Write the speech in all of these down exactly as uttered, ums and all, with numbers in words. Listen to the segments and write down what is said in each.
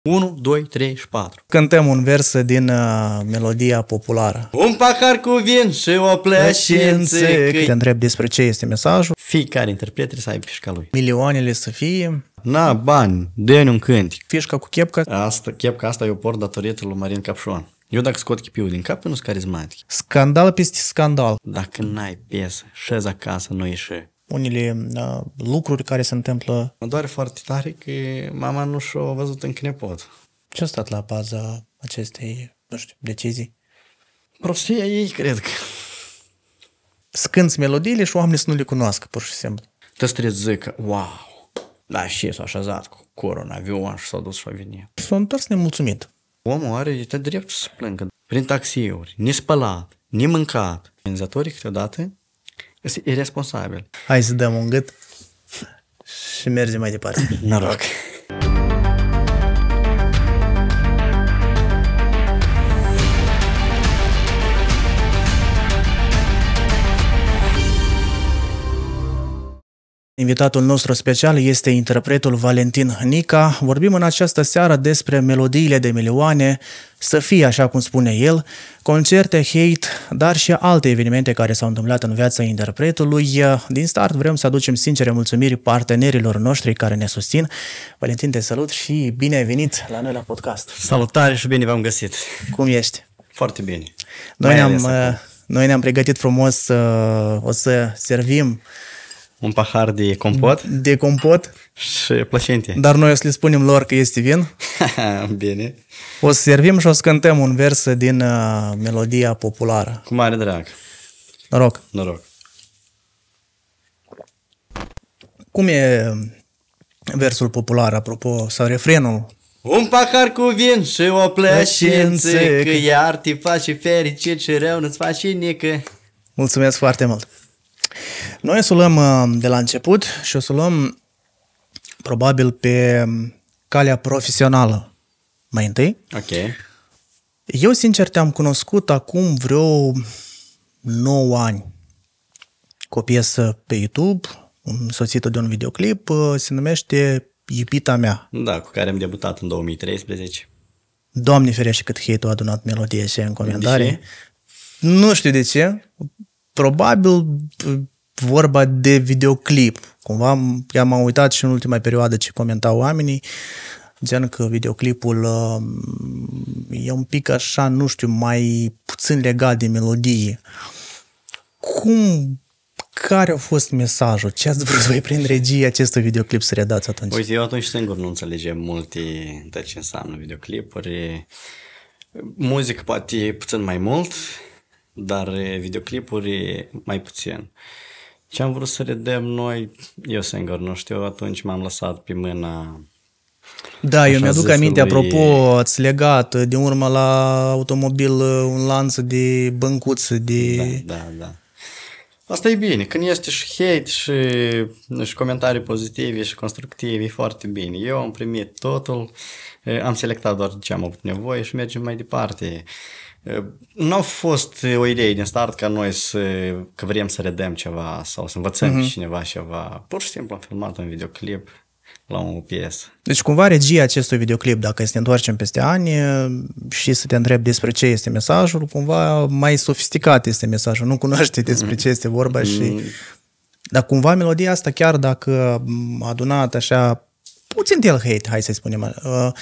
unu, doi, trei și patru. Cântăm un vers din uh, melodia populară. Un pahar cu vin și o plășință. Te întreb despre ce este mesajul. Fiecare interpret trebuie să aibă fișca lui. Milioanele să fie. Na, bani, dă-ne un cântic. Fișca cu chepca. Asta, chepca asta eu port datorită lui Marin Capșon. Eu dacă scot chipiul din cap, nu sunt carismatic. Scandal peste scandal. Dacă n-ai piesă, șezi acasă, nu ieși. Unele uh, lucruri care se întâmplă. Mă doare foarte tare că mama nu și-a văzut încă nepot. Ce a stat la baza acestei, nu știu, decizii? Prostia ei, cred că. Scânți melodiile și oamenii să nu le cunoască, pur și simplu. Te trebuie să zică, wow, da, și s-a așezat cu corul în avion și s-a dus și a venit. S-a întors nemulțumit. Omul are de dreptul să plângă prin taxiuri, nespălat, nemâncat. Organizatorii câteodată sunt irresponsabili. Hai să dăm un gât și mergem mai departe. Noroc! Invitatul nostru special este interpretul Valentin Nica. Vorbim în această seară despre melodiile de milioane, să fie, așa cum spune el, concerte, hate, dar și alte evenimente care s-au întâmplat în viața interpretului. Din start vrem să aducem sincere mulțumiri partenerilor noștri care ne susțin. Valentin, te salut și bine ai venit la noi la podcast. Salutare și bine v-am găsit! Cum ești? Foarte bine! Noi ne-am, noi ne-am pregătit frumos, o să servim un pahar de compot. De compot. Și plăcinte. Dar noi o să le spunem lor că este vin. Bine. O să servim și o să cântăm un vers din uh, melodia populară. Cu mare drag. Noroc. Noroc. Cum e versul popular, apropo, sau refrenul? Un pahar cu vin și o plășință, că iar te face fericit și rău nu-ți face nică. Mulțumesc foarte mult. Noi o să o luăm de la început și o să o luăm probabil pe calea profesională mai întâi. Ok. Eu, sincer, te-am cunoscut acum vreo nouă ani cu o piesă pe YouTube, însoțită de un videoclip, se numește Iubita mea. Da, cu care am debutat în două mii treisprezece. Doamne ferește cât hate-ul a adunat melodia și în comentarii. Nu știu de ce. Probabil vorba de videoclip. Cumva eu m-am uitat și în ultima perioadă ce comentau oamenii, gen că videoclipul uh, e un pic așa, nu știu, mai puțin legat de melodie. Cum, care a fost mesajul? Ce ați vrut voi prin regie acestui videoclip să redați atunci? Uite, eu atunci singur nu înțelegem multe de ce înseamnă videoclipuri. Muzică poate puțin mai mult, dar videoclipuri mai puțin. Ce am vrut să redăm noi, eu singur nu știu, atunci m-am lăsat pe mâna. Da, eu mi-aduc aminte, lui... apropo, ați legat din urmă la automobil un lanț de băncuță de... Da, da, da. Asta e bine, când este și hate și, și comentarii pozitive și constructive, e foarte bine. Eu am primit totul, am selectat doar ce am avut nevoie și mergem mai departe. Nu a fost o idee din start ca noi să, că vrem să redăm ceva sau să învățăm uh-huh. pe cineva ceva. Pur și simplu am filmat un videoclip la o piesă. Deci cumva regia acestui videoclip, dacă să ne întoarcem peste ani și să te întreb despre ce este mesajul, cumva mai sofisticat este mesajul. Nu cunoaște despre ce este vorba și... Mm. Dar cumva melodia asta, chiar dacă a adunat așa puțin de el hate, hai să-i spunem,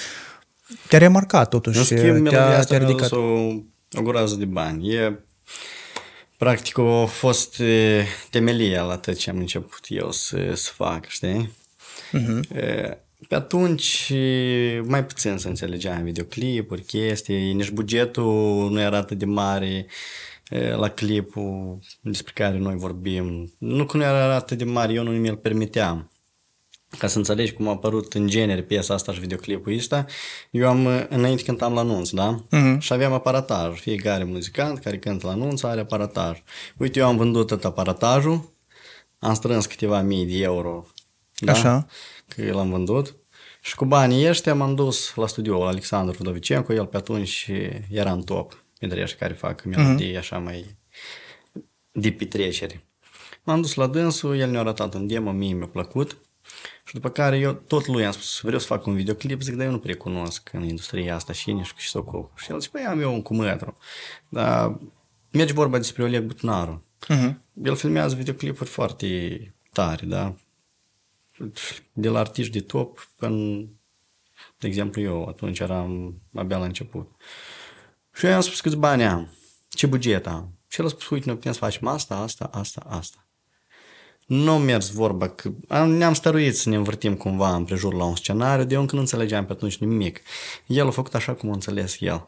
te-a remarcat totuși. În schimb, melodia asta mi-a adus o, o groază de bani. E, practic, a fost temelia la tot ce am început eu să, să fac, știi? Uh-huh. Pe atunci mai puțin să înțelegeam videoclipuri, chestii, nici bugetul nu era atât de mare la clipul despre care noi vorbim. Nu că nu era atât de mare, eu nu mi-l permiteam. Ca să înțelegi cum a apărut în genere piesa asta și videoclipul ăsta, eu am, înainte cântam la anunț, da? Uh-huh. Și aveam aparataj. Fiecare muzicant care cântă la anunț are aparataj. Uite, eu am vândut tot aparatajul, am strâns câteva mii de euro, da? Așa. Că l-am vândut. Și cu banii ăștia m-am dus la studioul Alexandru Rudovicenco, el pe atunci era în top, dintre ăștia care fac melodii uh-huh. așa mai de petrecere. M-am dus la dânsul, el ne-a arătat un demo, mie mi-a plăcut. Și după care eu tot lui am spus, vreau să fac un videoclip, zic, dar eu nu prea cunosc în industria asta și nici și să ocup. Și el zice, păi am eu un cu mătru. Dar merge vorba despre Oleg Butnaru. Uh-huh. El filmează videoclipuri foarte tari, da? De la artiști de top până, de exemplu, eu atunci eram abia la început. Și eu i-am spus câți bani am, ce buget am. Și el a spus, uite, noi putem să facem asta, asta, asta, asta. Nu a mers vorba, că ne-am stăruit să ne învârtim cumva împrejur la un scenariu, de eu încă nu înțelegeam pe atunci nimic. El a făcut așa cum a înțeles el.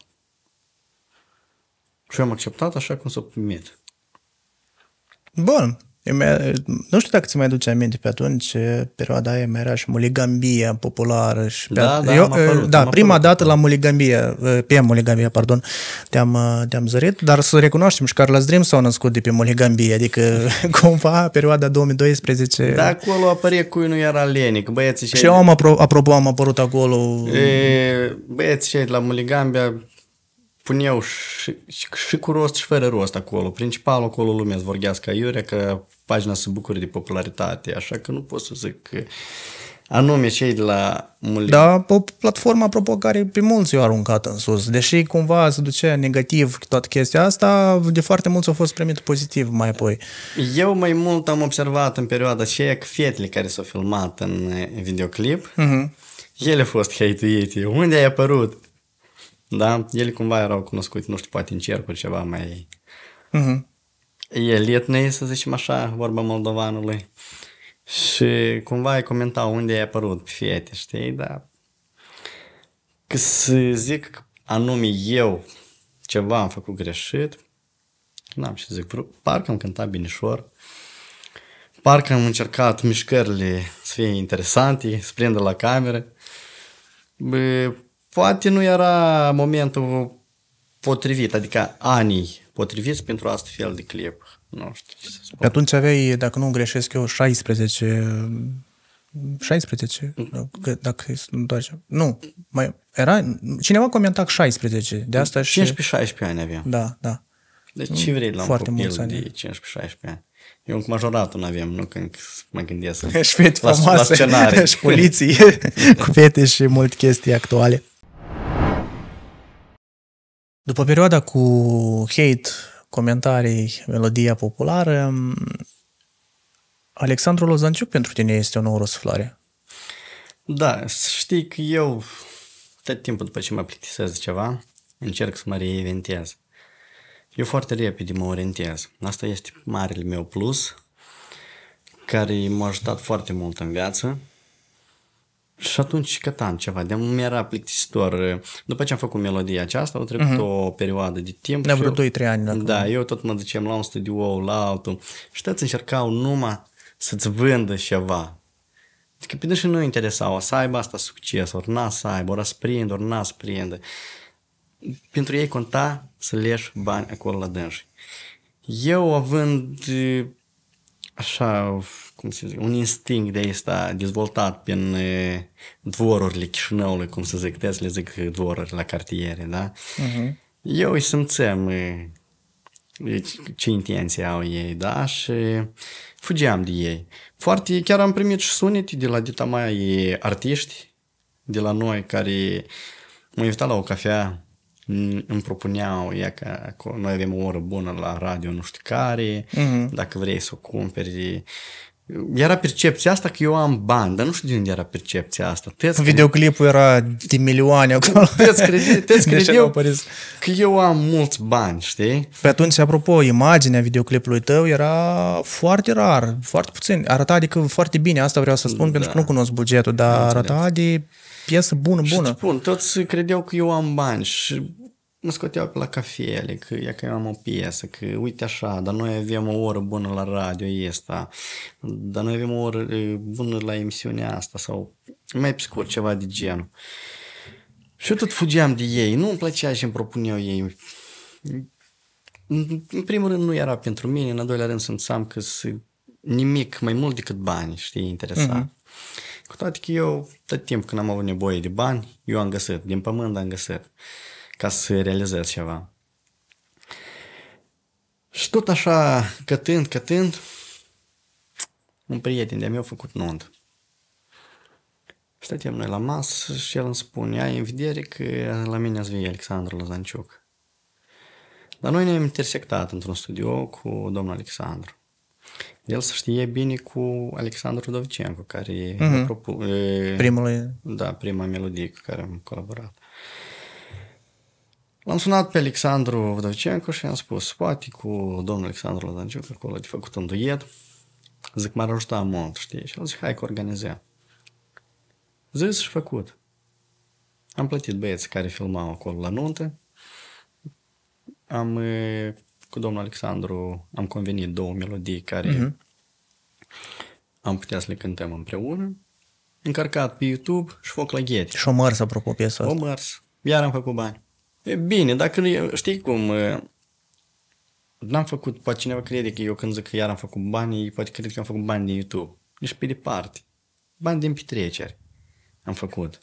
Și eu am acceptat așa cum s-a primit. Bun. Nu știu dacă ți mai duce aminte pe atunci, perioada aia mai era și Muligambia populară. Și pe da, at- da, eu, am apărut, da am prima apărut. dată la Muligambia, pe Muligambia, pardon, te-am, te-am zărit, dar să recunoaștem și Carlos Dream s-au născut de pe Muligambia, adică cumva perioada două mii doisprezece. Da, acolo apărea cui nu era lenic, băieții și eu am, apro- apropo, am apărut acolo. E, băieții cei de la Muligambia puneau și, și, și cu rost și fără rost acolo. Principalul acolo lumea îți vorbească aiurea că pagina se bucură de popularitate, așa că nu pot să zic că anume cei de la Muligambia. Da, o platformă, apropo, care pe mulți i-au aruncat în sus. Deși cumva se ducea negativ toată chestia asta, de foarte mulți au fost primit pozitiv mai apoi. Eu mai mult am observat în perioada aceea că fetele care s-au filmat în videoclip, uh-huh. ele au fost hate-uite. Unde ai apărut? Da? Ele cumva erau cunoscute, nu știu, poate în cercuri ceva mai uh-huh. elitnei, să zicem așa, vorba moldovanului. Și cumva îi comentau unde ai apărut pe fete, știi? Da. Că să zic anume eu ceva am făcut greșit, n-am ce să zic, parcă am cântat binișor, parcă am încercat mișcările să fie interesante, să prindă la cameră. Bă, poate nu era momentul potrivit, adică anii potriviți pentru astfel de clip. Nu știu ce să spun. Pe atunci aveai, dacă nu greșesc eu, șaisprezece... șaisprezece? Dacă nu întoarce. Nu, mai era... Cineva comenta șaisprezece. De asta și... cincisprezece șaisprezece ani aveam. Da, da. Deci ce vrei la un Foarte copil mulți ani. de cincisprezece șaisprezece ani? Eu încă majoratul nu aveam, nu când mă gândesc și fete la, la scenarii. și poliții cu fete și multe chestii actuale. După perioada cu hate, comentarii, melodia populară, Alexandru Lozanciuc pentru tine este o nouă răsuflare. Da, știi că eu tot timpul după ce mă plictisez ceva, încerc să mă reinventez. Eu foarte repede mă orientez. Asta este marele meu plus, care m-a ajutat foarte mult în viață. Și atunci cătam ceva, de mi-era plictisitor. După ce am făcut melodia aceasta, au trecut uh-huh. o perioadă de timp. Ne-a vreo doi trei ani. Dacă da, eu tot mă duceam la un studio, la altul. Și toți încercau numai să-ți vândă ceva. Adică pe dânsi nu interesau, să aibă asta succes, ori n-a să aibă, ori să prindă, ori n-a să prindă. Pentru ei conta să leși bani acolo la dânsi. Eu având așa, cum să zic, un instinct de ăsta dezvoltat prin e, dvorurile Chișinăului, cum să zic, le zic dvoruri la cartiere, da? Uh-huh. Eu îi simțeam e, ce intenții au ei, da? Și fugeam de ei. Foarte, chiar am primit și sunete de la dita mai artiști de la noi care m-au invitat la o cafea, îmi propuneau, ea că noi avem o oră bună la radio nu știu care, uh-huh. dacă vrei să o cumperi. Era percepția asta că eu am bani, dar nu știu de unde era percepția asta. Videoclipul era de milioane acolo. Te-ți credeau că eu am mulți bani, știi? Pe atunci, apropo, imaginea videoclipului tău era foarte rar, foarte puțin. Arăta adică foarte bine, asta vreau să spun, da. Pentru că nu cunosc bugetul, dar da, arăta de piesă bună, bună. Și spun, toți credeau că eu am bani și mă scoteau pe la cafele, că, e că eu am o piesă, că uite așa, dar noi avem o oră bună la radio asta, dar noi avem o oră bună la emisiunea asta sau mai pe scurt ceva de genul. Și eu tot fugeam de ei, nu îmi plăcea și îmi propuneau ei. În primul rând nu era pentru mine, în al doilea rând simțeam că nimic mai mult decât bani, știi, interesa. Mm-hmm. Cu toate că eu, tot timpul când am avut nevoie de bani, eu am găsit, din pământ am găsit, ca să realizez ceva. Și tot așa, cătând, cătând, un prieten de-a meu a făcut nuntă. Stăteam noi la masă și el îmi spune, ai în vedere că la mine ați venit Alexandru Lozanciuc. Dar noi ne-am intersectat într-un studio cu domnul Alexandru. El se știe bine cu Alexandru Dovicencu, care Mm-hmm. propu- Primul... da, prima melodie cu care am colaborat. L-am sunat pe Alexandru Dovicencu și am spus, poate cu domnul Alexandru Lozanciuc, acolo de făcut un duet. Zic, m-ar ajuta mult, știi? Și el zic, hai că organizăm. Zis și făcut. Am plătit băieții care filmau acolo la nuntă. Am, cu domnul Alexandru, am convenit două melodii care mm-hmm. am putea să le cântăm împreună. Încărcat pe YouTube și foc la ghete. Și o mărs, apropo, piesa asta. O mărs. Iar am făcut bani. E bine, dacă știi cum, n-am făcut, poate cineva crede că eu când zic că iar am făcut bani, poate crede că am făcut bani din YouTube. Nici pe departe. Bani din petreceri am făcut.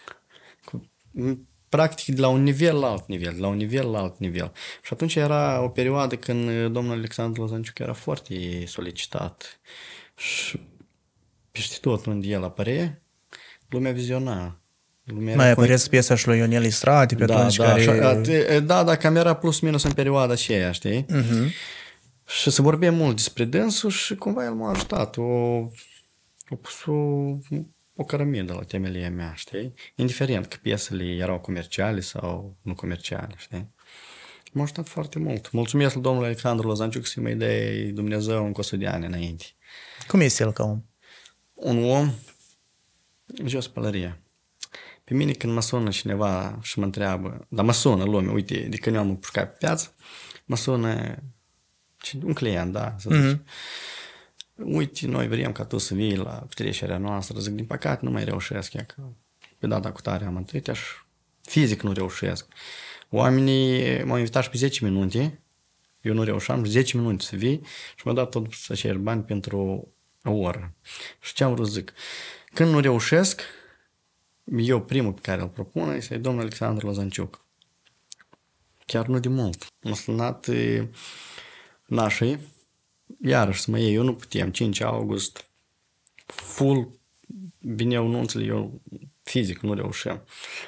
Practic de la un nivel la alt nivel, de la un nivel la alt nivel. Și atunci era o perioadă când domnul Alexandru Lozanciuc era foarte solicitat. Și peste tot unde el apărea, lumea viziona. Lumea mai apăreți piesa și lui Ionel Istrati pe da, atunci da, care... Da, da, cam era plus minus în perioada aceea, știi? Uh-huh. Și se vorbea mult despre dânsul și cumva el m-a ajutat. O, a pus o, o cărămidă la temelia mea, știi? Indiferent că piesele erau comerciale sau nu comerciale, știi? M-a ajutat foarte mult. Mulțumesc lui domnul Alexandru Lozanciuc să-i mai dea Dumnezeu încă o sută de ani înainte. Cum este el ca om? Un om jos pălărie. Pe mine când mă sună cineva și mă întreabă, dar mă sună lumea, uite, de când eu am împușcat pe piață, mă sună un client, da, să zic. Mm-hmm. Uite, noi vrem ca tu să vii la petrecerea noastră. Zic, din păcate nu mai reușesc, că pe data cu tare am întâlnit și fizic nu reușesc. Oamenii m-au invitat și pe zece minute, eu nu reușeam, zece minute să vii și m-au dat tot să cer bani pentru o oră. Și ce am vrut zic? Când nu reușesc, eu primul pe care îl propun este domnul Alexandru Lozanciuc. Chiar nu de mult. M-a sunat e, nașii, iarăși să mă iei, eu nu puteam, cinci august, full, vineau nunțele, eu fizic nu reușeam.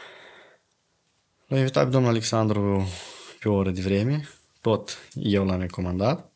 L-am invitat pe domnul Alexandru pe o oră de vreme, tot eu l-am recomandat.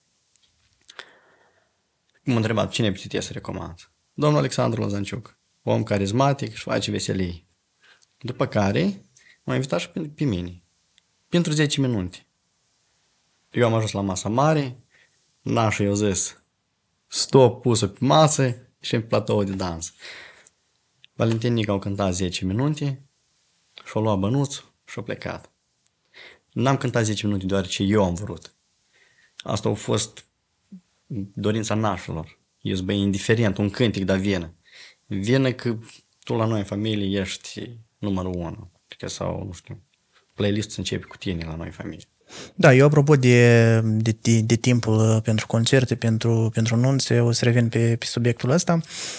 M-a întrebat cine putea să recomand. Domnul Alexandru Lozanciuc, om carismatic și face veselii. După care m-a invitat și pe, pe mine, pentru zece minute. Eu am ajuns la masa mare, nașul i-a zis, stop pusă pe masă și în platou de dans. Valentin Nica au cântat zece minute și-au luat bănuțul și-au plecat. N-am cântat zece minute deoarece eu am vrut. Asta a fost dorința nașilor. Eu sunt băi indiferent, un cântec, dar vină. Vină că tu la noi în familie ești numărul unu. Adică sau, nu știu, playlist-ul începe cu tine la noi în familie. Da, eu apropo de, de, de, de timpul pentru concerte, pentru, pentru nunțe, o să revin pe, pe subiectul ăsta.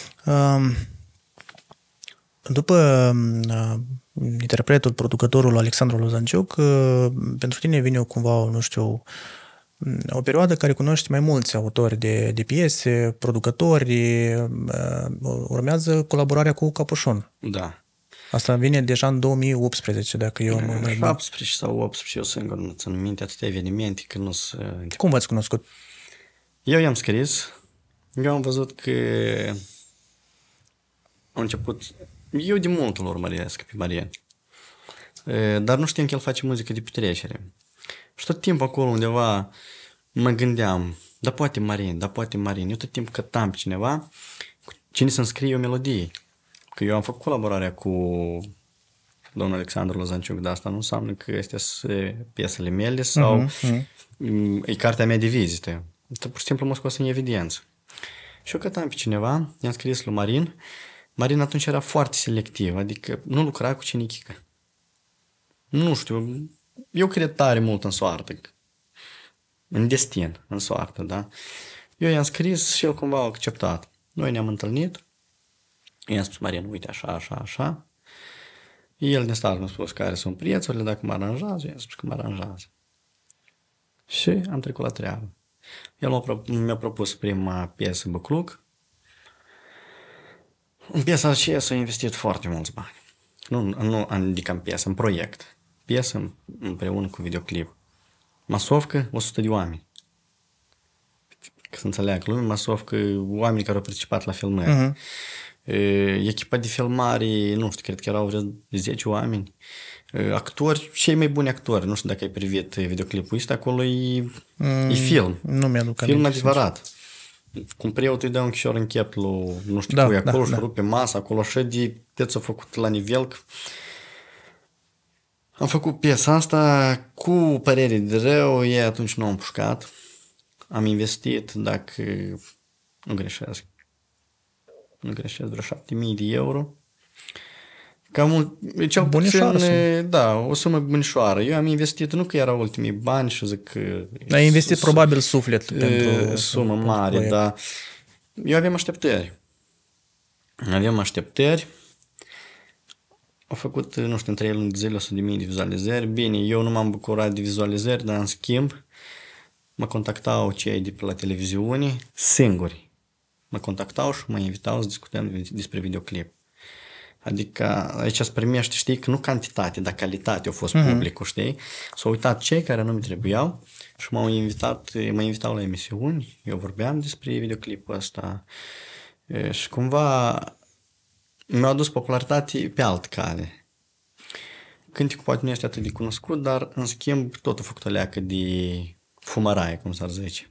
După interpretul, producătorul Alexandru Lozanciuc, pentru tine vine cumva, nu știu, o perioadă care cunoști mai mulți autori de, de piese, producători, urmează colaborarea cu Capușon. Da. Asta vine deja în două mii optsprezece, dacă eu mă mai șaptesprezece sau optsprezece, eu singur nu țin minte atâtea evenimente că nu se... Cum v-ați cunoscut? Eu i-am scris, eu am văzut că a început... Eu de mult îl urmăresc pe Marian, dar nu știam că el face muzică de petrecere. Și tot timpul acolo undeva mă gândeam, da poate Marin, da poate Marin. Eu tot timpul cătam pe cineva, cine să-mi scrie o melodie. Că eu am făcut colaborarea cu domnul Alexandru Lozanciuc, dar asta nu înseamnă că este piesele mele sau uh-huh. e cartea mea de vizită. Pur și simplu mă scos în evidență. Și eu cătam pe cineva, i-am scris lui Marin. Marin atunci era foarte selectiv, adică nu lucra cu cinicică. Nu știu, eu cred tare mult în soartă, în destin, în soartă, da? Eu i-am scris și el cumva a acceptat. Noi ne-am întâlnit, i-am spus, Marin, uite, așa, așa, așa. El de start mi-a spus care sunt prețurile, dacă mă aranjează, i-am spus că mă aranjează. Și am trecut la treabă. El m-a, mi-a propus prima piesă Bucluc. În piesa aceea s-a investit foarte mulți bani. Nu, nu adică în piesă, în proiect. Piesă împreună cu videoclip. Masovcă, o sută de oameni. Ca să înțeleagă lumea, masovcă, oamenii care au participat la filmări. Uh-huh. Echipa de filmare, nu știu, cred că erau vreo zece oameni. Actori, cei mai buni actori. Nu știu dacă ai privit videoclipul ăsta, acolo e, mm, e film. Nu mi-aduc aminte. Film adevărat. Cum preotul îi dă un chișor în chep lui, nu știu da, cui, acolo da, și da. rupe masa, acolo așa de cât s-a făcut la nivel. Am făcut piesa asta cu părere de rău, ei atunci nu am pușcat. Am investit, dacă nu greșesc, nu greșesc, vreo șapte mii de euro. Cam mult, cel puțin, da, o sumă bunișoară. Eu am investit, nu că erau ultimii bani și zic că... Ai investit probabil suflet pentru... Sumă mare, pentru da. Eu aveam așteptări. Aveam așteptări. Au făcut, nu știu, în trei luni de zile o sută de mii de vizualizări. Bine, eu nu m-am bucurat de vizualizări, dar în schimb mă contactau cei de pe la televiziune singuri. Mă contactau și mă invitau să discutăm despre videoclip. Adică aici se primește, știi, că nu cantitate, dar calitate a fost mm-hmm. publicul, știi? S-au uitat cei care nu mi trebuiau și m-au invitat, mă invitau la emisiuni, eu vorbeam despre videoclipul ăsta și cumva mi-au adus popularitate pe alt cale. Cântecul poate nu este atât de cunoscut, dar în schimb tot a făcut o leacă de fumăraie, cum s-ar zice.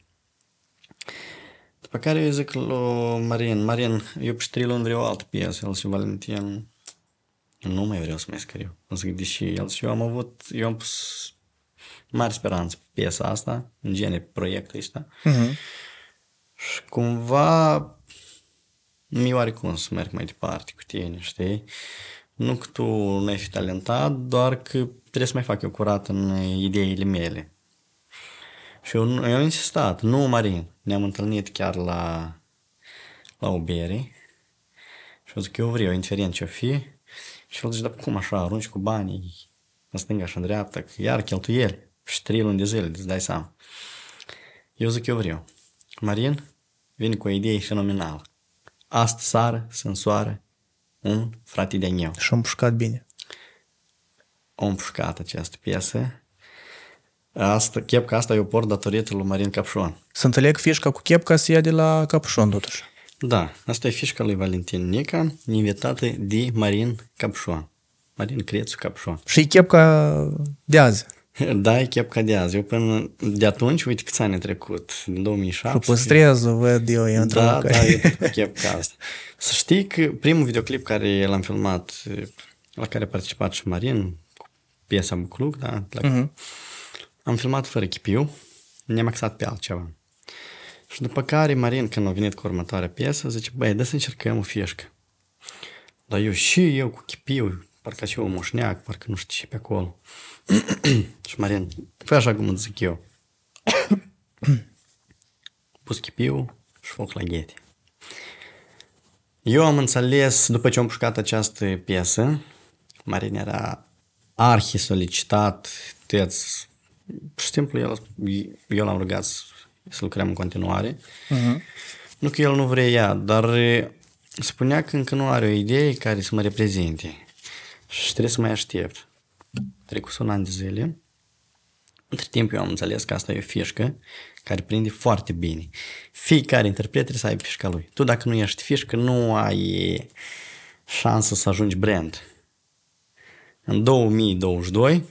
După care eu zic lui Marin, Marin, eu pe trei luni vreau o altă piesă, el și Valentin, nu mai vreau să mai scriu. Zic, deși el și eu am avut, eu am pus mari speranțe pe piesa asta, în genere pe proiectul ăsta. Uh-huh. Și cumva mi-e oarecum să merg mai departe cu tine, știi? Nu că tu nu ai fi talentat, doar că trebuie să mai fac eu curat în ideile mele. Și eu, eu am insistat, nu, Marin, ne-am întâlnit chiar la, la o bere și eu zic, eu vreau, indiferent ce-o fi. Și el zice, dar cum așa, arunci cu banii în stânga și în dreapta, că iar cheltuieli și trei luni de zile, îți dai seama. Eu zic, eu vreau. Marin vine cu o idee fenomenală. Astă seară se însoară un frate de-a meu. Și am pușcat bine. Am pușcat această piesă. Asta, chepca asta eu port datorită lui Marin Capșon. Să înțeleg, fișca cu chepca se ia de la Capșon, totuși. Da, asta e fișca lui Valentin Nica, invitată de Marin Capșon. Marin Crețu Capșon. Și e chepca de azi. Da, e chepca de azi. Eu până de atunci, uite câți ani a trecut, din două mii șapte. Și păstrez, văd eu, e într-o Da, da, e chepca asta. Să știi că primul videoclip care l-am filmat, la care a participat și Marin, cu piesa Bucluc, da, la... uh-huh. Am filmat fără chipiu, ne-am axat pe altceva. Și după care Marin, când a venit cu următoarea piesă, zice, băi, dă să încercăm o fișcă. Dar eu și eu cu chipiu, parcă și eu moșneac, parcă nu știu ce pe acolo. Și Marin, fă așa cum îți zic eu. Pus chipiu și foc la ghete. Eu am înțeles, după ce am pușcat această piesă, Marin era arhi solicitat, tăți. Pur și simplu, el, eu l-am rugat să lucrăm în continuare. Uh-huh. Nu că el nu vrea ea, dar spunea că încă nu are o idee care să mă reprezinte. Și trebuie să mai aștept. Trecut un an de zile. Între timp eu am înțeles că asta e o fișcă care prinde foarte bine. Fiecare interpret trebuie să aibă fișca lui. Tu dacă nu ești fișcă, nu ai șansă să ajungi brand. În două mii douăzeci și doi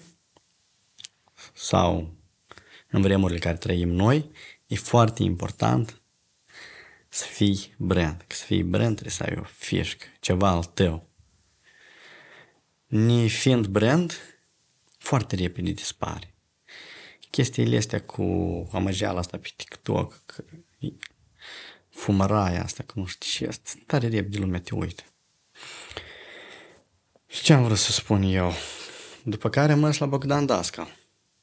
sau în vremurile care trăim noi, e foarte important să fii brand. Că să fii brand trebuie să ai o fișcă, ceva al tău. Ne fiind brand, foarte repede dispare. Chestiile astea cu amăjeala asta pe TikTok, fumăraia asta, că nu știu ce asta, tare repede lumea te uită. Și ce am vrut să spun eu? După care am mers la Bogdan Dascal.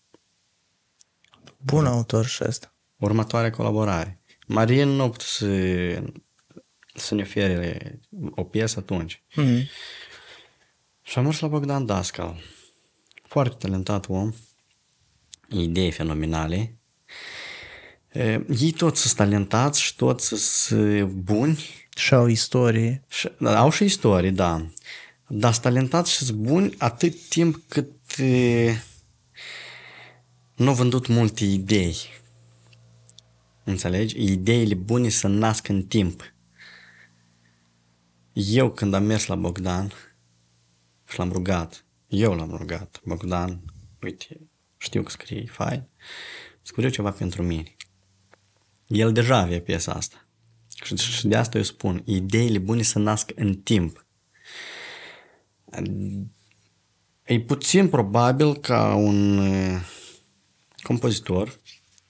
Bun autor și ăsta. Următoarea colaborare. Marin nu a putut să, să ne ofere o piesă atunci. Mm-hmm. Și am mers la Bogdan Dascal. Foarte talentat om. Idei fenomenale. Ei toți sunt talentați și toți sunt buni. Și au istorie. Și, au și istorie, da. Dar sunt talentați și sunt buni atât timp cât e, nu au vândut multe idei. Înțelegi? Ideile bune să nasc în timp. Eu când am mers la Bogdan și l-am rugat, eu l-am rugat, Bogdan, uite, știu că scrie fain, scriu ceva pentru mine. El deja avea piesa asta. Și, și de asta eu spun, ideile bune să nasc în timp. E puțin probabil ca un uh, compozitor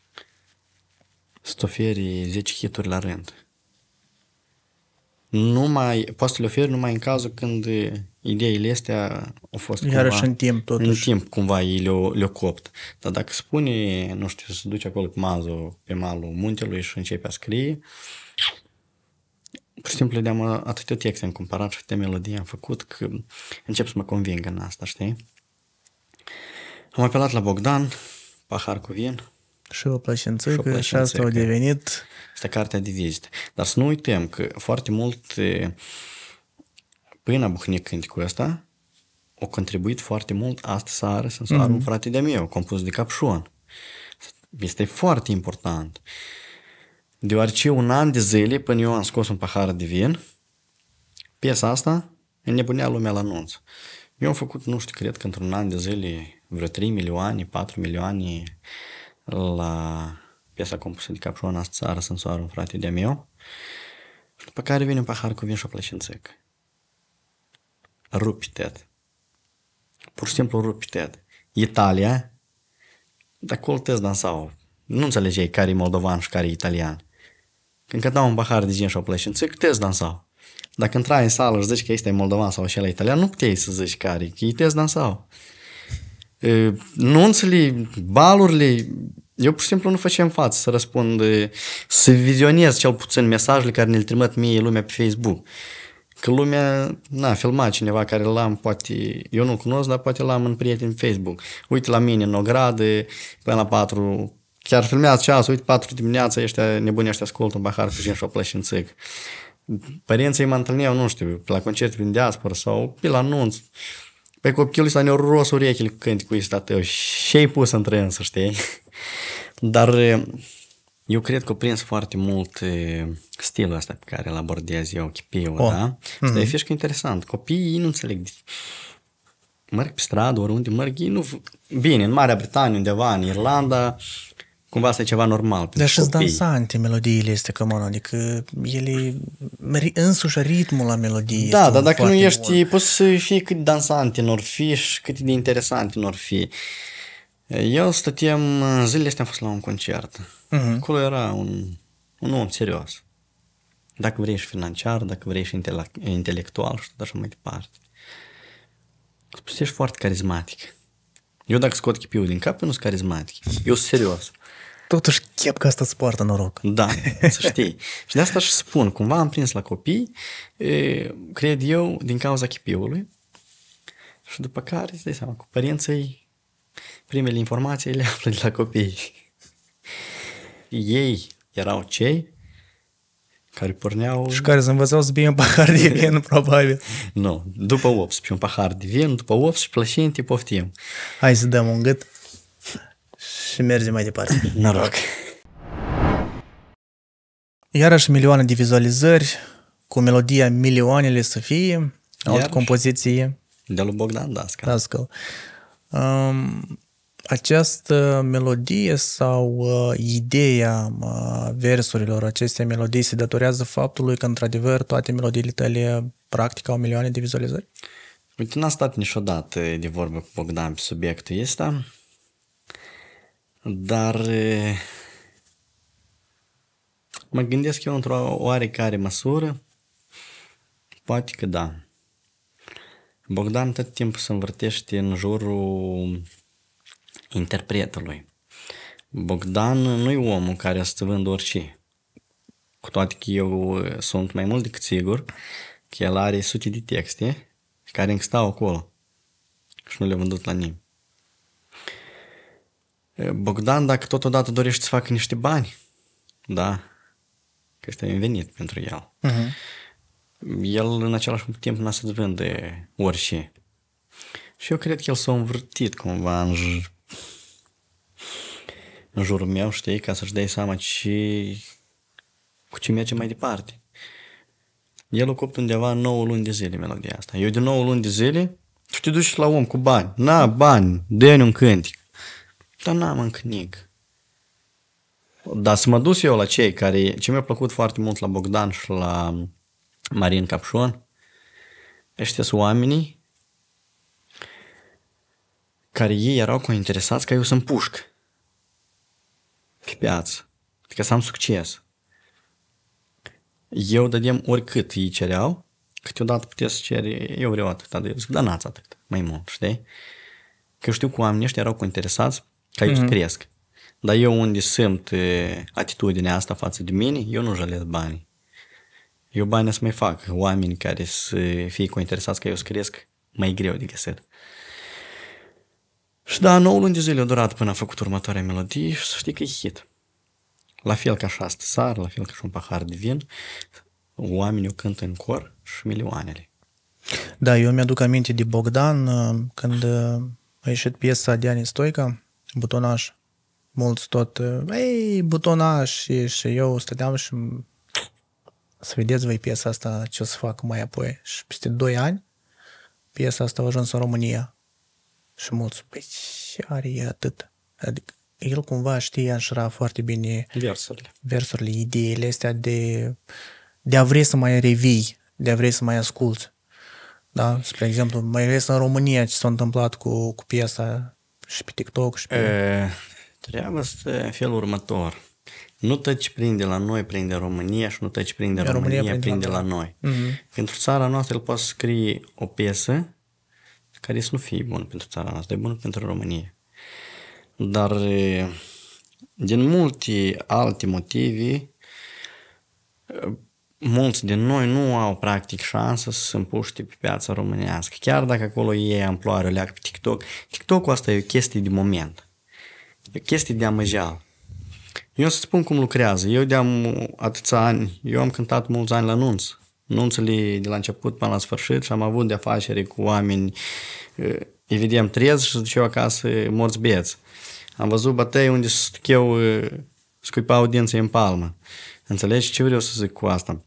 să-ți oferi zece hituri la rând. Numai, poți să le oferi numai în cazul când ideile astea au fost iarăși cumva, în timp, totuși. în timp cumva ei le-o, le-o copt. Dar dacă spune, nu știu, să duce acolo cu mazul pe malul muntelui și începe a scrie, pur și simplu le deam atâtea texte am cumpărat și atâtea melodii am făcut că încep să mă conving în asta, știi? Am apelat la Bogdan, pahar cu vin. Și o plășințică și asta a devenit... Asta cartea de vizită. Dar să nu uităm că foarte mult până a buhnit cânticul ăsta a contribuit foarte mult Astă seară sunt soară, mm-hmm. un frate de-a meu, compus de Capșon. Este foarte important. Deoarece un an de zile până eu am scos un pahar de vin, piesa asta înnebunea lumea la anunț. Eu am făcut, nu știu, cred că într-un an de zile vreo trei milioane, patru milioane la piesa compusă de Capșon, Astă seară sunt soară, un frate de-a meu. Și după care vine un pahar cu vin și o plășințică. Rupi tet. Pur și simplu rupi tet. Italia, de acolo te-ți dansau. Nu înțelegeai care e moldovan și care e italian. Când cătau un pahar de gin și o plășințică, te-ți dansau. Dacă intrai în sală și zici că este moldovan sau acela italian, nu puteai să zici care, că ei te-ți dansau. Nunțele, balurile, eu pur și simplu nu făceam față să răspund, să vizionez cel puțin mesajele care ne-l trimit mie lumea pe Facebook. Că lumea, na, filma cineva care l-am, poate, eu nu-l cunosc, dar poate l-am în prieteni pe Facebook. Uite la mine în ogradă, până la patru, chiar filmează ceasul, uite patru dimineața, ăștia nebuni ăștia ascultă un pahar cu gin și o plășințică. Părinții mă întâlneau, nu știu, pe la concerte prin diaspora sau pe la anunț. Pe copilul ăsta ne-au ros urechile cu cânticul ăsta tău și ai pus între însă, știi? Dar eu cred că o prins foarte mult stilul ăsta pe care îl abordez eu, chipiul, oh. da? Mm-hmm. Asta e fișcă interesant. Copiii ei nu înțeleg. Merg pe stradă, oriunde merg, ei nu... Bine, în Marea Britanie, undeva, în Irlanda, cumva asta e ceva normal. Dar și-s dansante melodiile astea, cămon, adică ele, însuși ritmul la melodie. Da, dar dacă nu ești, bun. Poți să fii cât dansante n-or fi și cât de interesante n-or fi. Eu stăteam, zilele astea am fost la un concert. Uh-huh. Acolo era un, un om serios. Dacă vrei și financiar, dacă vrei și intele- intelectual și tot așa mai departe. Spus, ești foarte carismatic. Eu dacă scot chipiul din cap, eu nu sunt carismatic. Eu sunt serios. Totuși chep că asta îți poartă noroc. Da, să știi. Și de asta și spun, cumva am prins la copii, e, cred eu, din cauza chipiului. Și după care, îți dai seama, cu părinții, primele informații le află de la copii. Ei erau cei care porneau... Și care se învățau să bie un pahar de vin, probabil. Nu, după optsprezece, un pahar de vin, după optsprezece, plășinte, poftim. Hai să dăm un gât și mergem mai departe. Noroc! Iarăși milioane de vizualizări, cu melodia Milioanele să fie, altă compoziție. De lui Bogdan Dascăl. Dascăl. Um, această melodie sau uh, ideea uh, versurilor acestei melodii se datorează faptului că, într-adevăr, toate melodiile tale practic au milioane de vizualizări? Uite, n-a stat niciodată de vorbă cu Bogdan pe subiectul ăsta, dar mă gândesc eu într-o oarecare măsură, poate că da. Bogdan tot timpul se învârtește în jurul interpretului. Bogdan nu e omul care să vândă orice. Cu toate că eu sunt mai mult decât sigur că el are sute de texte care încă stau acolo și nu le-a vândut la nimeni. Bogdan, dacă totodată dorește să facă niște bani, da? Că este venit pentru el. Uh-huh. El în același timp n-a să-ți vinde orice. Și eu cred că el s-a învârtit cumva în, j- în jurul meu, știi, ca să-și dai seama ce, cu ce merge mai departe. El ocupt undeva nouă luni de zile melodia asta. Eu de nouă luni de zile tu te duci la om cu bani. Na, bani, dă-ne un cântic. Dar n-am încă nic. Dar să mă dus eu la cei care... Ce mi-a plăcut foarte mult la Bogdan și la Marin Capșon, ăștia sunt oamenii care ei erau cu interesați ca eu să împușc pe piață. Adică să am succes. Eu dădeam oricât ei cereau, câteodată puteți să ceri, eu vreau atât, dar eu zic, da, n-ați atât, mai mult, știi? Că eu știu că oamenii ăștia erau cu interesați ca eu mm-hmm. să cresc. Dar eu unde simt atitudinea asta față de mine, eu nu jalez banii. Eu banii să mai fac. Oameni care să fie cu interesați ca eu să cresc, mai greu de găsit. Și da, nouă luni de zile a durat până a făcut următoarea melodie și să știi că e hit. La fel ca șase sar, la fel ca și un pahar de vin, oamenii o cântă în cor și milioanele. Da, eu mi-aduc aminte de Bogdan când a ieșit piesa de Ani Stoica, Butonaș. Mulți tot, ei, Butonaș, și, și eu stăteam și să vedeți voi piesa asta ce o să fac mai apoi. Și peste doi ani piesa asta a ajuns în România. Și mulți, păi ce are e atât? Adică el cumva știe înșira foarte bine versurile, versurile ideile astea de, de a vrei să mai revii, de a vrei să mai asculți. Da? Spre exemplu, mai ales în România ce s-a întâmplat cu, cu piesa și pe TikTok și pe... E, treaba este felul următor. Nu tot ce prinde la noi prinde România și nu tot ce prinde România, România prinde, prinde la noi. La noi. Mm-hmm. Pentru țara noastră el poate scrie o piesă care să nu fie bună pentru țara noastră, e bună pentru România. Dar din multe alte motive, mulți din noi nu au practic șansă să se împuște pe piața românească. Chiar dacă acolo e amploare, leacă pe TikTok. TikTok-ul asta e o chestie de moment. E o chestie de amăjeală. Eu să spun cum lucrează. Eu de-am atâția ani, eu am cântat mulți ani la nunț. Nunțele de la început până la sfârșit și am avut de afaceri cu oameni, evident, trezi și duceau acasă morți beți. Am văzut bătăi unde eu scuipau dinții în palmă. Înțelegi ce vreau să zic cu asta?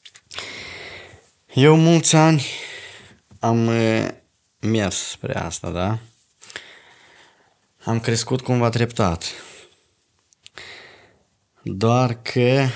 Eu mulți ani am mers spre asta, da? Am crescut cumva treptat. Doar că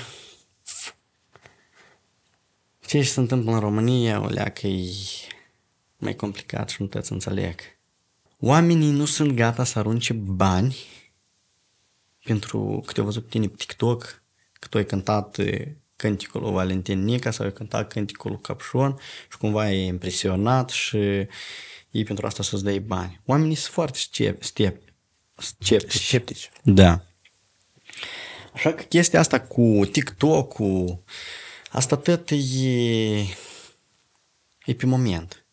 ce se întâmplă în România, o leacă e mai complicat și nu te înțeleg. Oamenii nu sunt gata să arunce bani pentru că te-au văzut tine pe TikTok, că tu ai cântat cânticul lui Valentin Nica sau ai cântat cânticul lui Capșon și cumva e impresionat și ei pentru asta să-ți dai bani. Oamenii sunt foarte scep- scep- sceptici. Sceptici. Da. Așa că chestia asta cu TikTok-ul, asta tot e, e pe moment.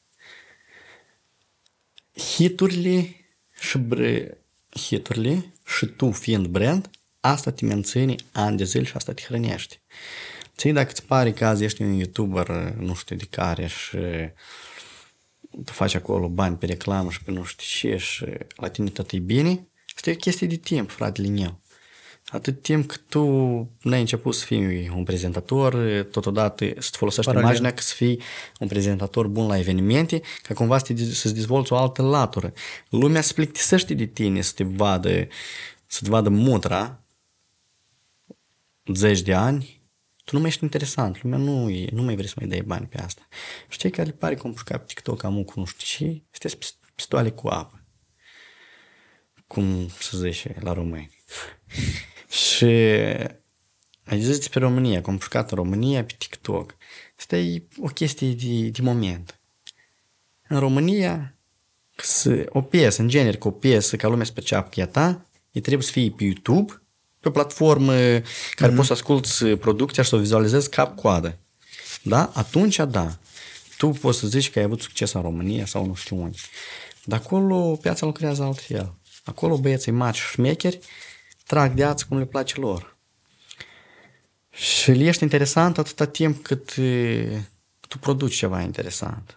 Hiturile și bre, hiturile și tu fiind brand, asta te menține ani de zile și asta te hrănește. Ții dacă îți pare că azi ești un YouTuber, nu știu de care, și tu faci acolo bani pe reclamă și pe nu știu ce și la tine tot e bine, asta e o chestie de timp, fratele meu. Atât timp cât tu n-ai început să fii un prezentator, totodată să-ți folosești Paralel. imaginea că să fii un prezentator bun la evenimente, ca cumva să te, să-ți dezvolți o altă latură. Lumea se plictisește de tine să te vadă, să te vadă mutra zeci de ani, tu nu mai ești interesant, lumea nu, e, nu mai vrea să mai dai bani pe asta. Și cei care le pare că împușca pe TikTok amu cu nu știu ce, sunteți pistoale cu apă. Cum să zice la români. Și ai zis pe România, că am pușcat în România pe TikTok. Asta e o chestie de, de moment. În România, să, o piesă, în genere, că o piesă, ca lumea să perceapă că e a ta, e trebuie să fie pe YouTube, pe o platformă care mm-hmm. poți să asculți producția și să o vizualizezi cap-coadă. Da? Atunci, da. Tu poți să zici că ai avut succes în România sau nu știu unde. Dar acolo piața lucrează altfel. Acolo băieții mari și șmecheri trag de ață cum le place lor. Și el ești interesant atâta timp cât tu produci ceva interesant.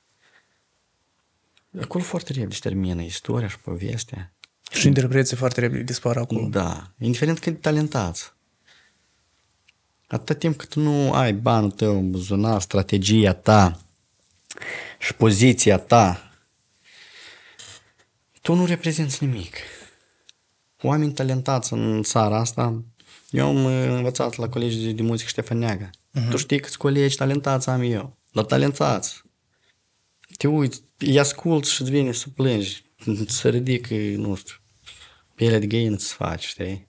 Acolo foarte repede se termină istoria și povestea. Și interpreții foarte repede dispar acolo. Da, indiferent cât de talentați. Atâta timp cât nu ai banul tău în buzunar, strategia ta și poziția ta, tu nu reprezinți nimic. Oameni talentați în țara asta, eu am învățat la colegii de muzică Ștefan Neaga. Uh-huh. Tu știi câți colegi talentați am eu, dar talentați. Te uiți, îi asculți și îți vine să plângi, să ridică, nu știu, pielea de găină să faci, știi?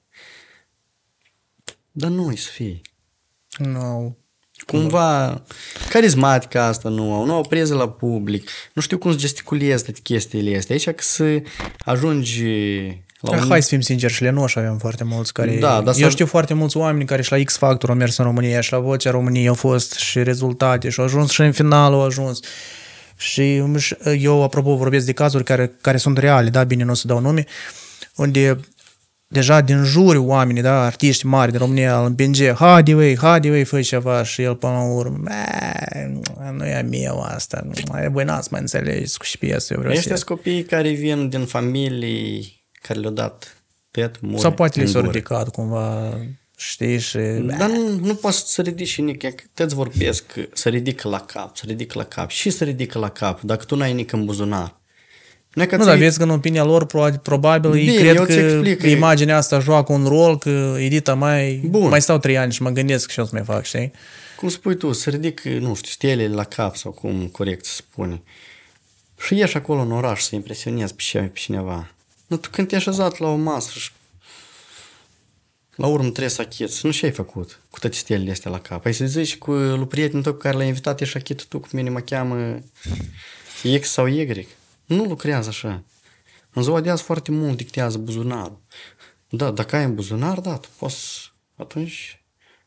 Dar nu-i să fii. No. Cumva, carismatica asta nu au, nu au preză la public, nu știu cum să gesticulezi toate chestiile astea. Aici că să ajungi la un... Hai să fim sinceri, și Lenoș avem foarte mulți care... Da, dar eu știu foarte mulți oameni care și la X Factor au mers în România și la Vocea României au fost și rezultate și au ajuns și în final au ajuns. Și eu, apropo, vorbesc de cazuri care, care sunt reale, da, bine, nu o să dau nume, unde deja din jur oamenii, da, artiști mari din România îl împinge, haide, vei, haide, vei, fă ceva, și el până la urmă, nu e a meu asta, voi n-ați mai înțelegeți cu și piesă, eu vreau să... Ăștia copii care vin din familii care le-au dat tăiat muri. Sau poate li s-au ridicat cumva, știi, și... Dar nu, nu poți să ridici și nici, te-ți vorbesc că să ridică la cap, să ridică la cap și să ridică la cap, dacă tu n-ai nici în buzunar. Nu, nu dar vezi că în opinia lor probabil bine, ei cred că explic, imaginea asta joacă un rol, că Edita mai, mai stau trei ani și mă gândesc și o să mai fac, știi? Cum spui tu, să ridic, nu știu, stelele la cap sau cum corect se spune. Și ieși acolo în oraș să impresionezi pe cineva. Nu, tu când te-ai așezat la o masă și la urmă trebuie să achiți, nu ce-ai făcut cu toate stelele astea la cap? Ai să zici cu lui prietenul tău care l-ai invitat, ești achit tu cu mine mă cheamă X sau Y. Nu lucrează așa. În ziua de azi foarte mult dictează buzunarul. Da, dacă ai în buzunar, da, tu poți, atunci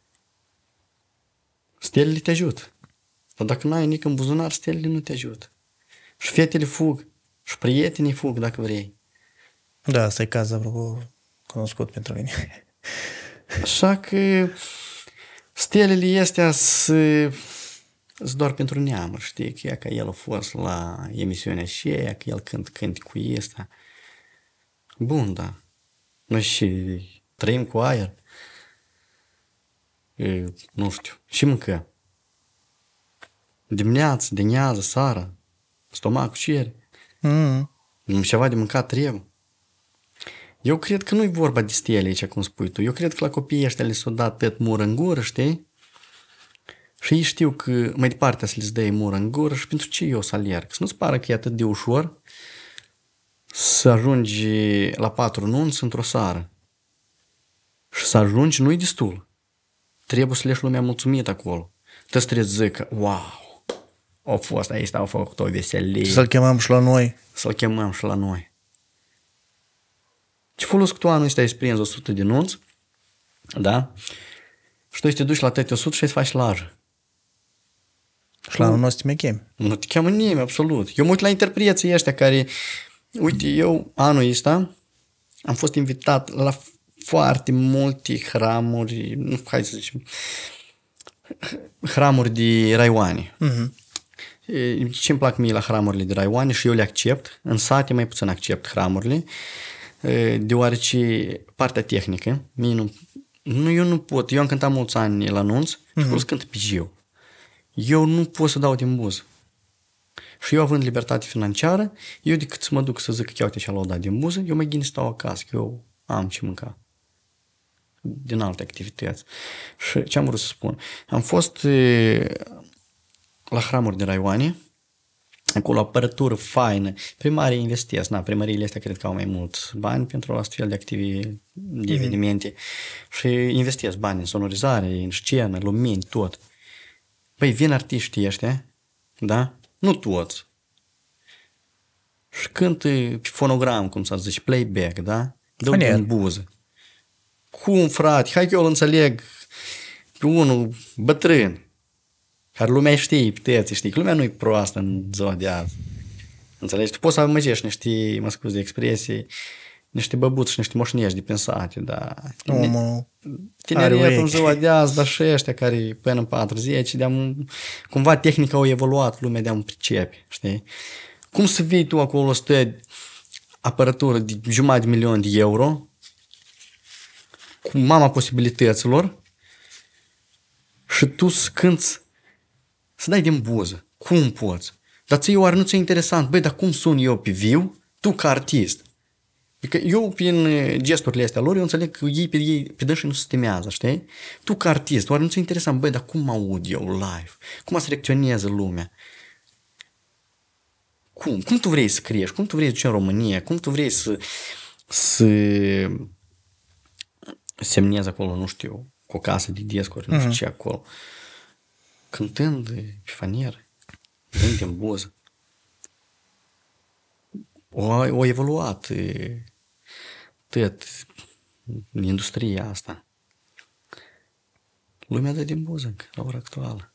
stelele te ajută. Dar dacă nu ai nici în buzunar, stelele nu te ajută. Și fetele fug, și prietenii fug, dacă vrei. Da, asta e caz, apropo, cunoscut pentru mine. Așa că stelele astea sunt doar pentru neamuri, știi, că, că el a fost la emisiunea aceea, că el cânt, cânt cu ăsta. Bun, da. Noi și trăim cu aer. E, nu știu, și mâncă. Dimineață, dimineață, seara, stomacul cere. Mm. Ceva de mâncat trebuie. Eu cred că nu-i vorba de stele aici, cum spui tu. Eu cred că la copiii ăștia le s-o dat tăt mură în gură, știi? Și ei știu că mai departe să le-ți dai mură în gură și pentru ce eu să alerg? Să nu-ți pară că e atât de ușor să ajungi la patru nunți într-o seară. Și să ajungi nu-i destul. Trebuie să leși lumea mulțumită acolo. Trebuie să trebuie să zică, wow, au fost aici, au făcut o veselie. Să-l chemăm și la noi. Să-l chemăm și la noi. Ce folos că tu anul ăsta ai prins o sută de nunți, da? Și tu te duci la tăte o sută și îți faci lajă. Și la anul nu o să te mai chemi. Nu te cheamă nimeni, absolut. Eu mă uit la interpreții ăștia care... Uite, eu anul ăsta am fost invitat la foarte multe hramuri, nu, hai să zicem, hramuri de raioane. Uh-huh. Ce-mi plac mie la hramurile de raioane și eu le accept, în sate mai puțin accept hramurile, deoarece partea tehnică, mie nu, nu, eu nu pot, eu am cântat mulți ani la nunți și pot să cânt pe eu. Eu nu pot să dau din buză. Și eu având libertate financiară, eu decât să mă duc să zic că uite ce l-au dat din buză, eu mai gândi stau acasă, că eu am ce mânca. Din alte activități. Și ce am vrut să spun? Am fost e, la hramuri de raioane, acolo apărătură faină. Primarii investesc, na, primăriile astea cred că au mai mult bani pentru astfel de activi, de evenimente mm-hmm. și investesc bani în sonorizare, în scenă, lumini, tot. Păi vin artiștii ăștia, da? Nu toți. Și cântă pe fonogram, cum să zici, playback, da? Dă în buză. Cum, frate? Hai că eu îl înțeleg pe unul bătrân, care lumea știe, puteți, știi, că lumea nu e proastă în ziua de azi. Înțelegi? Tu poți să amăgești niște, mă scuz de expresie, niște băbuți și niște moșnești de pensate, dar Omul tineretul în ziua de azi, dar și ăștia care până în patruzeci, de cumva tehnica a evoluat, lumea de-am pricepe, știi? Cum să vii tu acolo, stă aparatură de jumătate de milion de euro, cu mama posibilităților, și tu să cânti, să dai din buză. Cum poți? Dar ție oare nu ți-e interesant? Băi, dar cum sun eu pe viu, tu ca artist? Adică eu, prin gesturile astea lor, eu înțeleg că ei pe, ei, pe dânsii nu se stimează, știi? Tu ca artist, oare nu ți-e interesant? Băi, dar cum mă aud eu live? Cum să reacționează lumea? Cum? Cum tu vrei să crești? Cum tu vrei să duci în România? Cum tu vrei să, să semnezi acolo, nu știu, cu o casă de discuri, nu știu ce acolo? Cântând pe fanieră, dând din buză. O, o evoluat tot industria asta. Lumea dă din buză la ora actuală.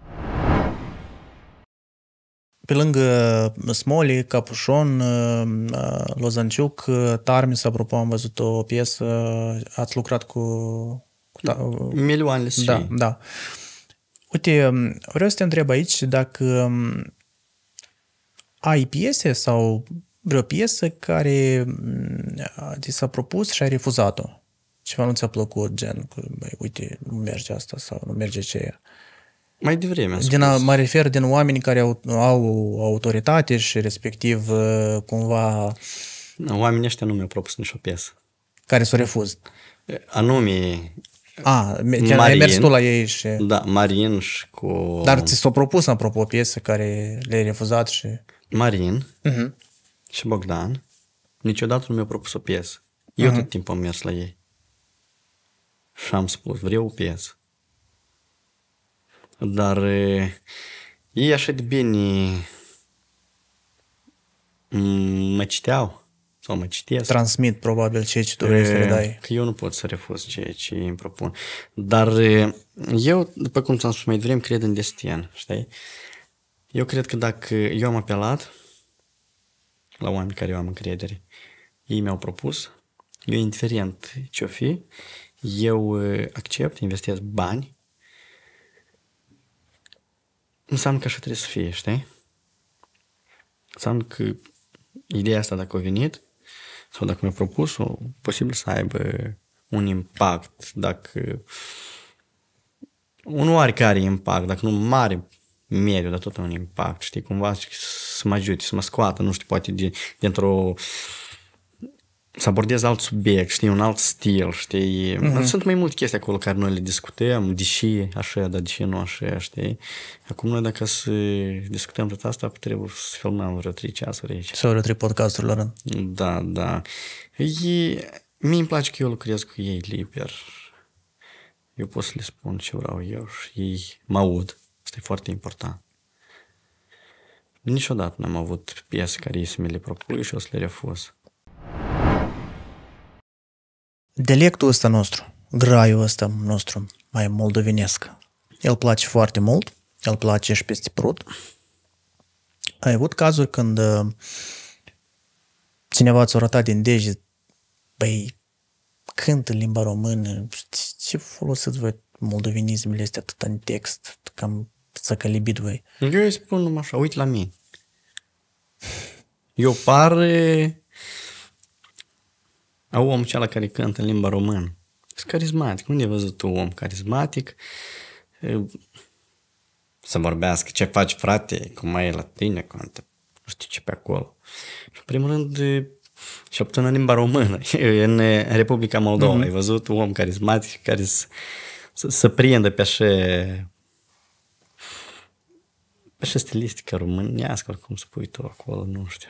Pe lângă Smoli, Capușon, Lozanciuc, Tarmis, apropo, am văzut o piesă, ați lucrat cu... cu da, milioanele și... Da, da. Uite, vreau să te întreb aici dacă ai piese sau vreo piesă care ți s-a propus și ai refuzat-o. Ceva nu ți-a plăcut, gen, că, băi, uite, nu merge asta sau nu merge ce. Mai devreme, din a, mă refer din oameni care au, au autoritate și respectiv cumva... No, oamenii ăștia nu mi-au propus nicio piesă. Care s-o refuz? Anume... A, Marin, ai mers tu la ei și... Da, Marin și cu... Dar ți s-o propus, apropo, o piesă care le-ai refuzat și... Marin uh-huh. și Bogdan niciodată nu mi-au propus o piesă. Eu uh-huh. tot timpul am mers la ei. Și am spus, vreau o piesă. Dar ei așa de bine mă citeau sau mă citesc. Transmit probabil ceea ce tu vrei să le dai. Că eu nu pot să refuz ceea ce îmi propun. Dar eu, după cum ți-am spus mai devreme, cred în destin, știi? Eu cred că dacă eu am apelat la oameni care eu am încredere, ei mi-au propus, eu indiferent ce-o fi, eu accept, investesc bani, înseamnă că așa trebuie să fie, știi? Înseamnă că ideea asta, dacă a venit, sau dacă mi-a propus-o, posibil să aibă un impact, dacă un oarecare impact, dacă nu mare mediu, dar tot un impact, știi, cumva să mă ajute, să mă scoată, nu știu, poate de, dintr-o să abordez alt subiect, știi, un alt stil, știi. Mm-hmm. Sunt mai multe chestii acolo care noi le discutăm, deși așa, dar deși nu așa, știi. Acum noi dacă să discutăm tot asta, trebuie să filmăm vreo trei ceasuri aici. Sau vreo trei podcasturi la rând. Da, da. Mie îmi place că eu lucrez cu ei liber. Eu pot să le spun ce vreau eu și ei mă aud. Asta e foarte important. Niciodată n-am avut piese care ei să mi le propui și o să le refuz. Dialectul ăsta nostru, graiul ăsta nostru, mai moldovenesc, el place foarte mult, el place și peste prut. Ai avut cazuri când cineva ți-a arătat din deget, băi, cântă în limba română, ce folosiți voi moldovenismele astea atât în text, cam săcălibit voi? Eu îi spun numai așa, uite la mine. Eu par a omul acela care cântă în limba română. Sunt carismatic. Unde ai văzut tu om carismatic să vorbească ce faci, frate, cum ai la tine, cântă, nu știu ce pe acolo. Și în primul rând, și obțin în limba română, în Republica Moldova. Mm-hmm. Ai văzut un om carismatic care să, să, să prindă pe așa pe așa stilistică românească, cum spui tu acolo, nu știu.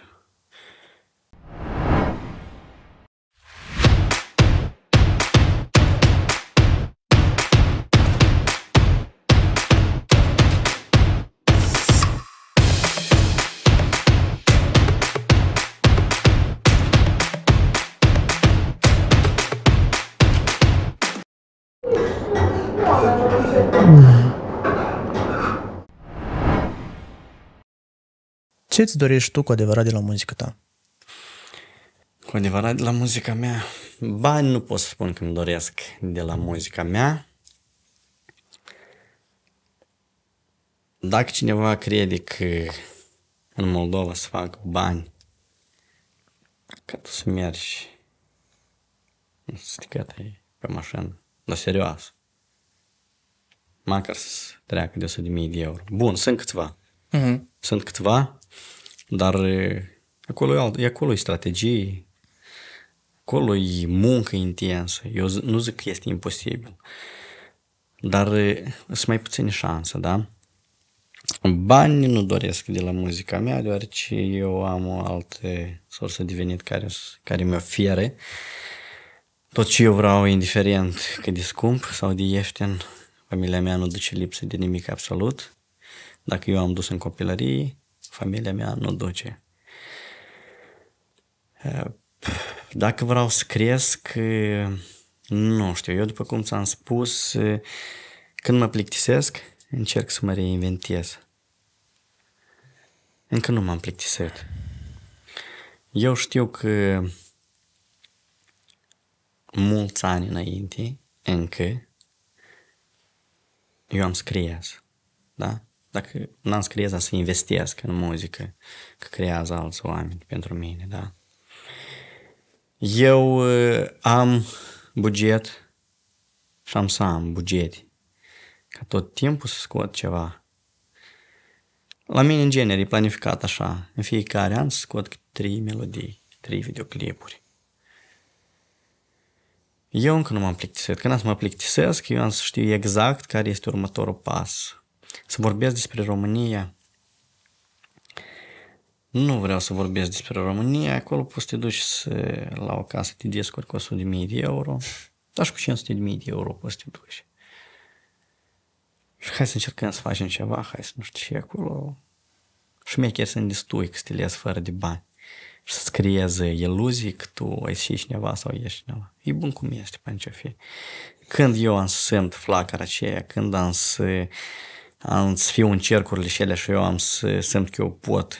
Ce îți dorești tu cu adevărat de la muzica ta? Cu Cu adevărat de la muzica mea, bani nu pot să spun că îmi doresc de la muzica mea. Dacă cineva crede că în Moldova să fac bani ca tu să mergi sticătă pe mașină, dar serioasă, măcar să treacă de o sută de mii de euro. Bun, sunt câțiva. Uh-huh. Sunt câțiva, dar acolo e, alt, e acolo e strategie, acolo e muncă intensă. Eu nu zic că este imposibil, dar sunt mai puține șanse, da? Bani nu doresc de la muzica mea, deoarece eu am o altă sursă de venit care, care mi oferă tot ce eu vreau, indiferent că de scump sau de ieftin. Familia mea nu duce lipsă de nimic absolut. Dacă eu am dus în copilărie, familia mea nu duce. Dacă vreau să cresc, nu știu, eu după cum ți-am spus, când mă plictisesc, încerc să mă reinventez. Încă nu m-am plictisit. Eu știu că mulți ani înainte, încă, eu am să creez. Da? Dacă n-am să creez, am să investesc în muzică, că creează alți oameni pentru mine, da? Eu uh, am buget și am să am bugete ca tot timpul să scot ceva. La mine, în genere, e planificat așa. În fiecare an să scot trei melodii, trei videoclipuri. Eu încă nu m-am plictisit. Când am să mă plictisesc, eu am să știu exact care este următorul pas. Să vorbesc despre România. Nu vreau să vorbesc despre România. Acolo poți să te duci să, la o casă, te descurci cu o sută de mii de euro. Dar și cu cinci sute de mii de euro poți să te duci. Și hai să încercăm să facem ceva, hai să nu știu ce acolo. Șmecheri sunt destui că să te lezi fără de bani. Și să-ți creeze iluzii că tu ai și cineva sau ești cineva. E bun cum este, pentru ce fi. Când eu am să simt flacăra aceea, când am să, am să fiu în cercurile cele și eu am să simt că eu pot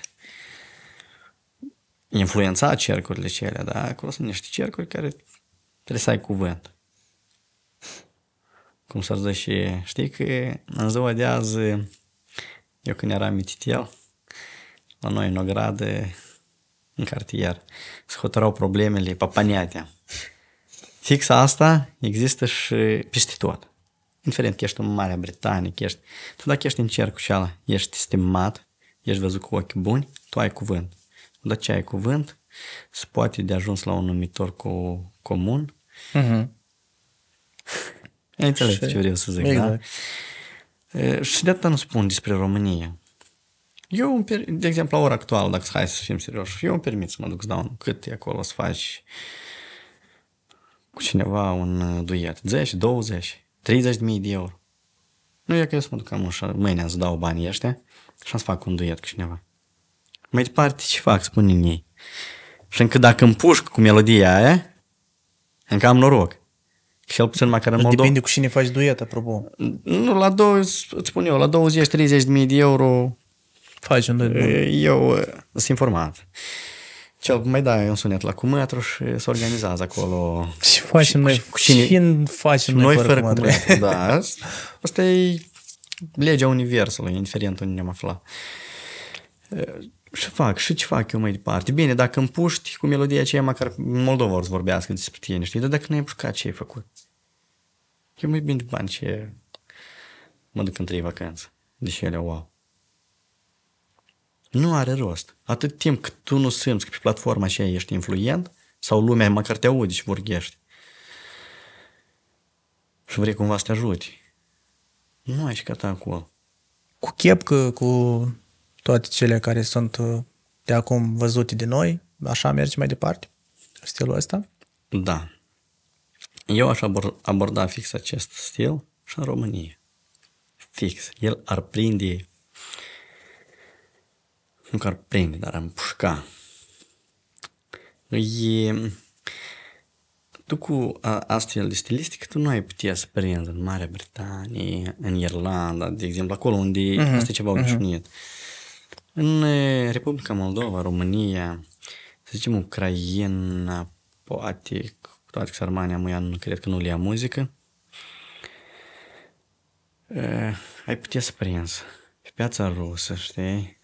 influența cercurile cele, da? Acolo sunt niște cercuri care trebuie să ai cuvânt. Cum s-ar zice, știi că în ziua de azi, eu când eram mititel, la noi în ogradă, în cartier, se hotărau problemele papaniatea. Fix asta există și peste tot. Indiferent că ești în Marea Britanie, că ești, tu dacă ești în cercul ceala, ești stimat, ești văzut cu ochi buni, tu ai cuvânt. Dar ce ai cuvânt, se poate de ajuns la un numitor cu, comun. Uh-huh. Ai înțeles ce vreau să zic, exact. Da? Și de atât nu spun despre România. Eu, de exemplu, la ora actuală, dacă hai să fim serioși, eu îmi permit să mă duc să dau un cât e acolo să faci cu cineva un duet. zece, douăzeci, treizeci de mii de euro. Nu e că eu să mă duc am așa, mâine să dau banii ăștia și să fac un duet cu cineva. Mai departe, ce fac, spune-mi ei. Și încă dacă îmi pușc cu melodia aia, încă am noroc. Cel puțin măcar în Moldova. Depinde cu cine faci duet, apropo. Nu, la două, îți spun eu, la douăzeci treizeci de mii de euro faci un duet bun. Eu sunt informat. Cel mai dai un sunet la cumătru și se organizează acolo. Și facem noi, cu cine, cine facem noi, noi fără cumătru. cumătru. Da, asta e legea universului, indiferent unde ne-am aflat. Și fac, și ce fac eu mai departe? Bine, dacă îmi puști cu melodia aceea, măcar în Moldova or să vorbească despre tine, știi? Dar dacă nu ai pușcat, ce ai făcut? Eu mai bine de bani ce mă duc în trei vacanțe. Deși ele, wow. Nu are rost. Atât timp cât tu nu simți că pe platforma aceea ești influent sau lumea măcar te aude și vorbești și vrei cumva să te ajuti, nu ai și căta acolo. Cu chepcă, cu toate cele care sunt de acum văzute de noi, așa mergi mai departe? Stilul ăsta? Da. Eu aș aborda fix acest stil și în România. Fix. El ar prinde, nu că ar prinde, dar ar împușca. E, tu cu astfel de stilistică, tu nu ai putea să prinzi în Marea Britanie, în Irlanda, de exemplu, acolo unde uh-huh. asta e ceva obișnuit. Uh-huh. În Republica Moldova, România, să zicem, Ucraina, poate, cu toate că Armania muia, nu cred că nu le ia muzică, uh, ai putea să prinzi pe piața rusă, știi?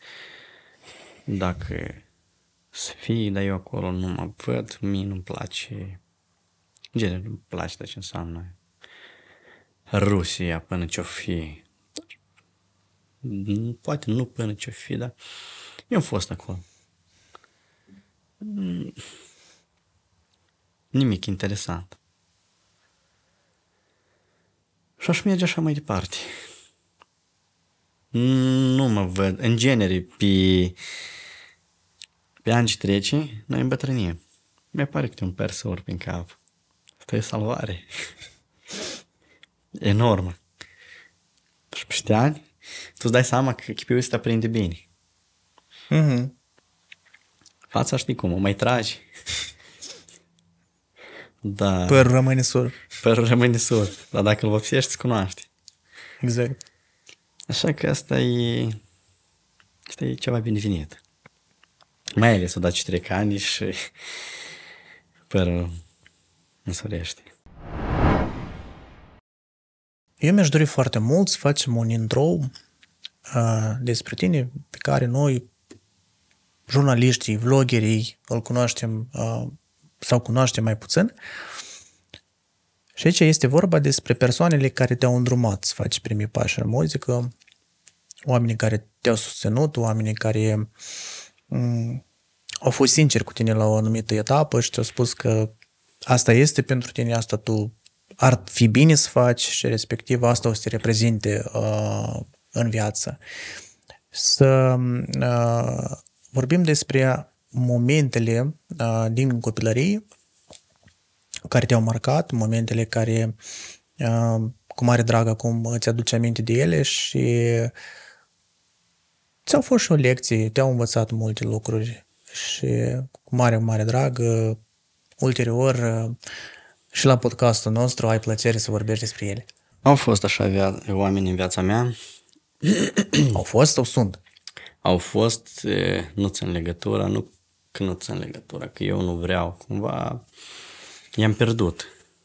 Dacă să fii, dar eu acolo nu mă văd, mie nu-mi place, gen, nu-mi place de ce înseamnă Rusia până ce-o fi. Poate nu până ce-o fi, dar eu am fost acolo. Nimic interesant. Și aș merge așa mai departe. Nu mă văd. În genere, pe, pe ani ce trece, noi îmbătrânim. Mi-e pare câte un persor prin cap. Asta e salvare. Enormă. Și peste ani, tu îți dai seama că chipiul ăsta prinde bine. Mm-hmm. Fața știi cum, o mai tragi. Da. Părul rămâne sur. Părul rămâne sur. Dar dacă îl vopsești, îți cunoaște. Exact. Așa că asta e, asta e ceva binevenit. Mai ales odată ce trec ani și părul însurește. Eu mi-aș dori foarte mult să facem un intro uh, despre tine pe care noi, jurnaliștii, vloggerii, îl cunoaștem uh, sau cunoaștem mai puțin. Și aici este vorba despre persoanele care te-au îndrumat să faci primii pași în muzică, oamenii care te-au susținut, oamenii care um, au fost sinceri cu tine la o anumită etapă și te-au spus că asta este pentru tine, asta tu ar fi bine să faci și respectiv asta o să te reprezinte uh, în viață. Să uh, vorbim despre momentele uh, din copilărie care te-au marcat, momentele care uh, cu mare drag acum îți aduce aminte de ele și ți-au fost și o lecție, te-au învățat multe lucruri și cu mare, mare drag uh, ulterior uh, și la podcastul nostru ai plăcere să vorbești despre ele. Au fost așa via- oameni în viața mea. Au fost sau sunt? Au fost, e, nu țin legătura, nu că nu țin legătura, că eu nu vreau, cumva i-am pierdut.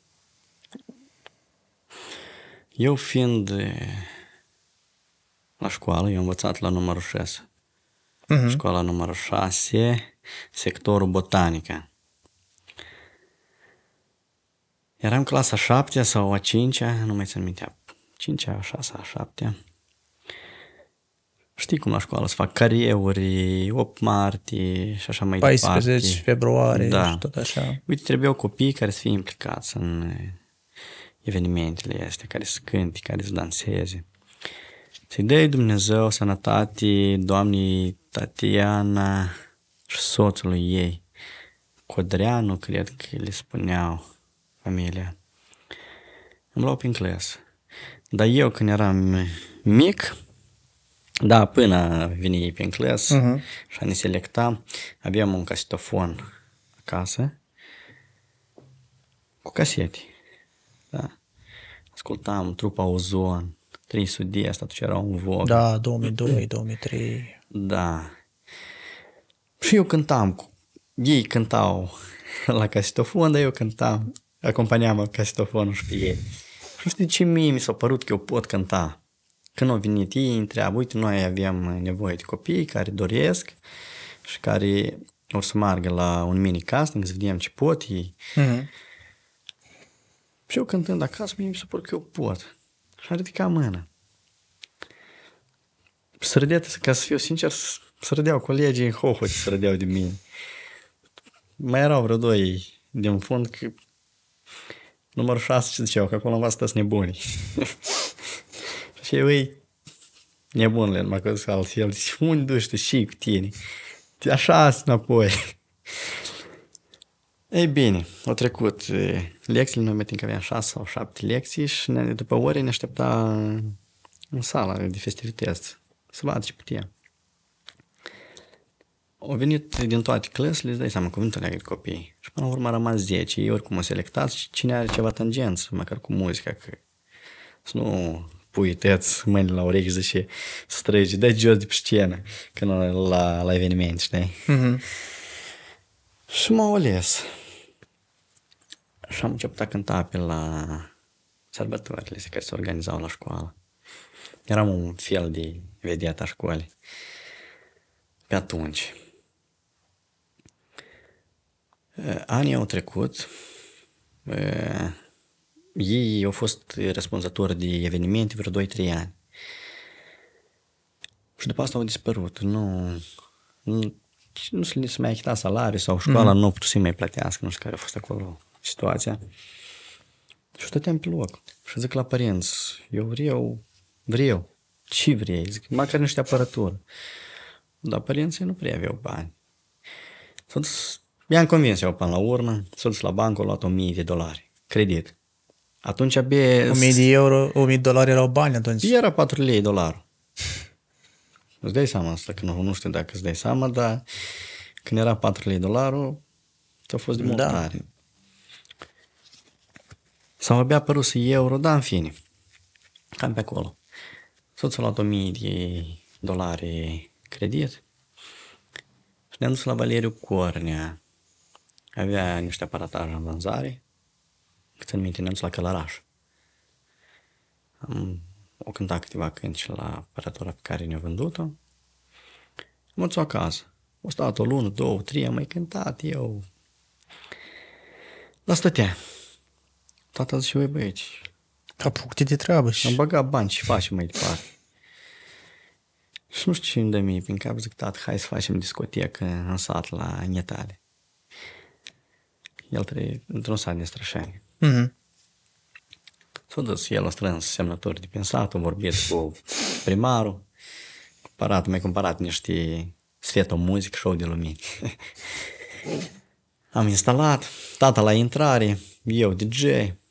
Eu fiind e, la școală, eu am învățat la numărul șase. Uh-huh. Școala numărul șase, sectorul botanică. Eram clasa șaptea sau a cincea, nu mai țin mintea, cincea, a șasea, a șaptea. Știi cum la școală se fac carieuri, opt martie și așa mai paisprezece departe. paisprezece februarie Da. și tot așa. Uite, trebuiau copii care să fie implicați în evenimentele astea, care să cânte, care să danseze. Să-i dea Dumnezeu sănătate doamnei Tatiana și soțului ei. Codreanu, cred că le spuneau familia. Îmi luau prin clasă. Dar eu când eram mic, da, până vine ei prin clasă uh-huh. și a ne selecta, aveam un casetofon acasă cu casete. Da. Ascultam trupa Ozon, trei sudii, asta atunci era un vog. Da, două mii doi, două mii trei. Da. Și eu cântam, ei cântau la casetofon, dar eu cântam, acompaniam casetofonul și pe ei. Și nu știu de ce mie mi s-a părut că eu pot cânta. Când au venit ei, întreabă, uite, noi aveam nevoie de copii care doresc și care o să meargă la un mini-casting, să vedem ce pot ei. Mm-hmm. Și eu cântând acasă, mie mi s-a părut că eu pot. Și am ridicat mâna. Să râdea, ca să fiu sincer, să râdeau colegii în hohote, să râdeau de mine. Mai erau vreo doi din fund că numărul șase ce ziceau, că acolo învață toți nebunii. Și eu ei nebunile, numai că zic altfel, zice, unde duci tu și cu tine? Așa înapoi. Ei bine, au trecut lecțiile, noi metim că aveam șase sau șapte lecții și ne, după ore ne aștepta în sala de festivități să vadă ce putea. Au venit din toate clasele, îți dai seama, cuvântul leagă de copii. Și până la urmă a rămas zece, ei oricum au selectat și cine are ceva tangență, măcar cu muzica, că să nu pui tăți mâinile la urechi și zice, străgi, dai jos de pe scenă, când la, la eveniment, știi? Mm-hmm. Și m-au ales. Și am început a cânta pe la sărbătorile care se organizau la școală. Eram un fel de vedetă a școlii. Pe atunci. Anii au trecut. Ei au fost răspunzători de evenimente vreo doi trei ani. Și după asta au dispărut. Nu, nu, nu se le mai achita salarii sau școala mm-hmm. nu a putut să-i mai plătească. Nu știu care a fost acolo situația. Și stăteam pe loc. Și zic la părinți, eu vreau, vreau. Ce vrei? Zic, măcar niște apărătură. Dar părinții nu prea aveau bani. I-am convins eu până la urmă. S-a dus la bancă, a luat o mie de dolari. Credit. Atunci abia... o mie de euro, o mie de dolari erau bani atunci. Era patru lei dolarul. Îți dai seama asta, că nu, nu știu dacă îți dai seama, dar când era patru lei dolarul, a fost de mult da. tare. Sau abia apărut să euro, dar în fine. Cam pe acolo. Soțul a luat o mie de dolari credit și ne-am dus la Valeriu Cornea. Avea niște aparataje în vânzare. Cât în minte, ne-am dus la Călăraș. Am o cântat câteva cântici la aparatura pe care ne-a vândut-o. Am dus acasă. O stat o lună, două, trei, am mai cântat eu. Dar stătea. Tata zice, ui băieți, apuc-te de treabă și... am băgat bani și facem mai departe. Și nu știu ce îmi dă mie prin cap, zic, tată, hai să facem discotecă în sat la Netale. El trăie într-un sat de Strășani. Mm-hmm. S-a dus, el a strâns semnături de pe sat, a vorbit cu primarul, cumpărat, mai cumpărat niște sfetă muzică, show de lumini. Am instalat, tata la intrare, eu D J,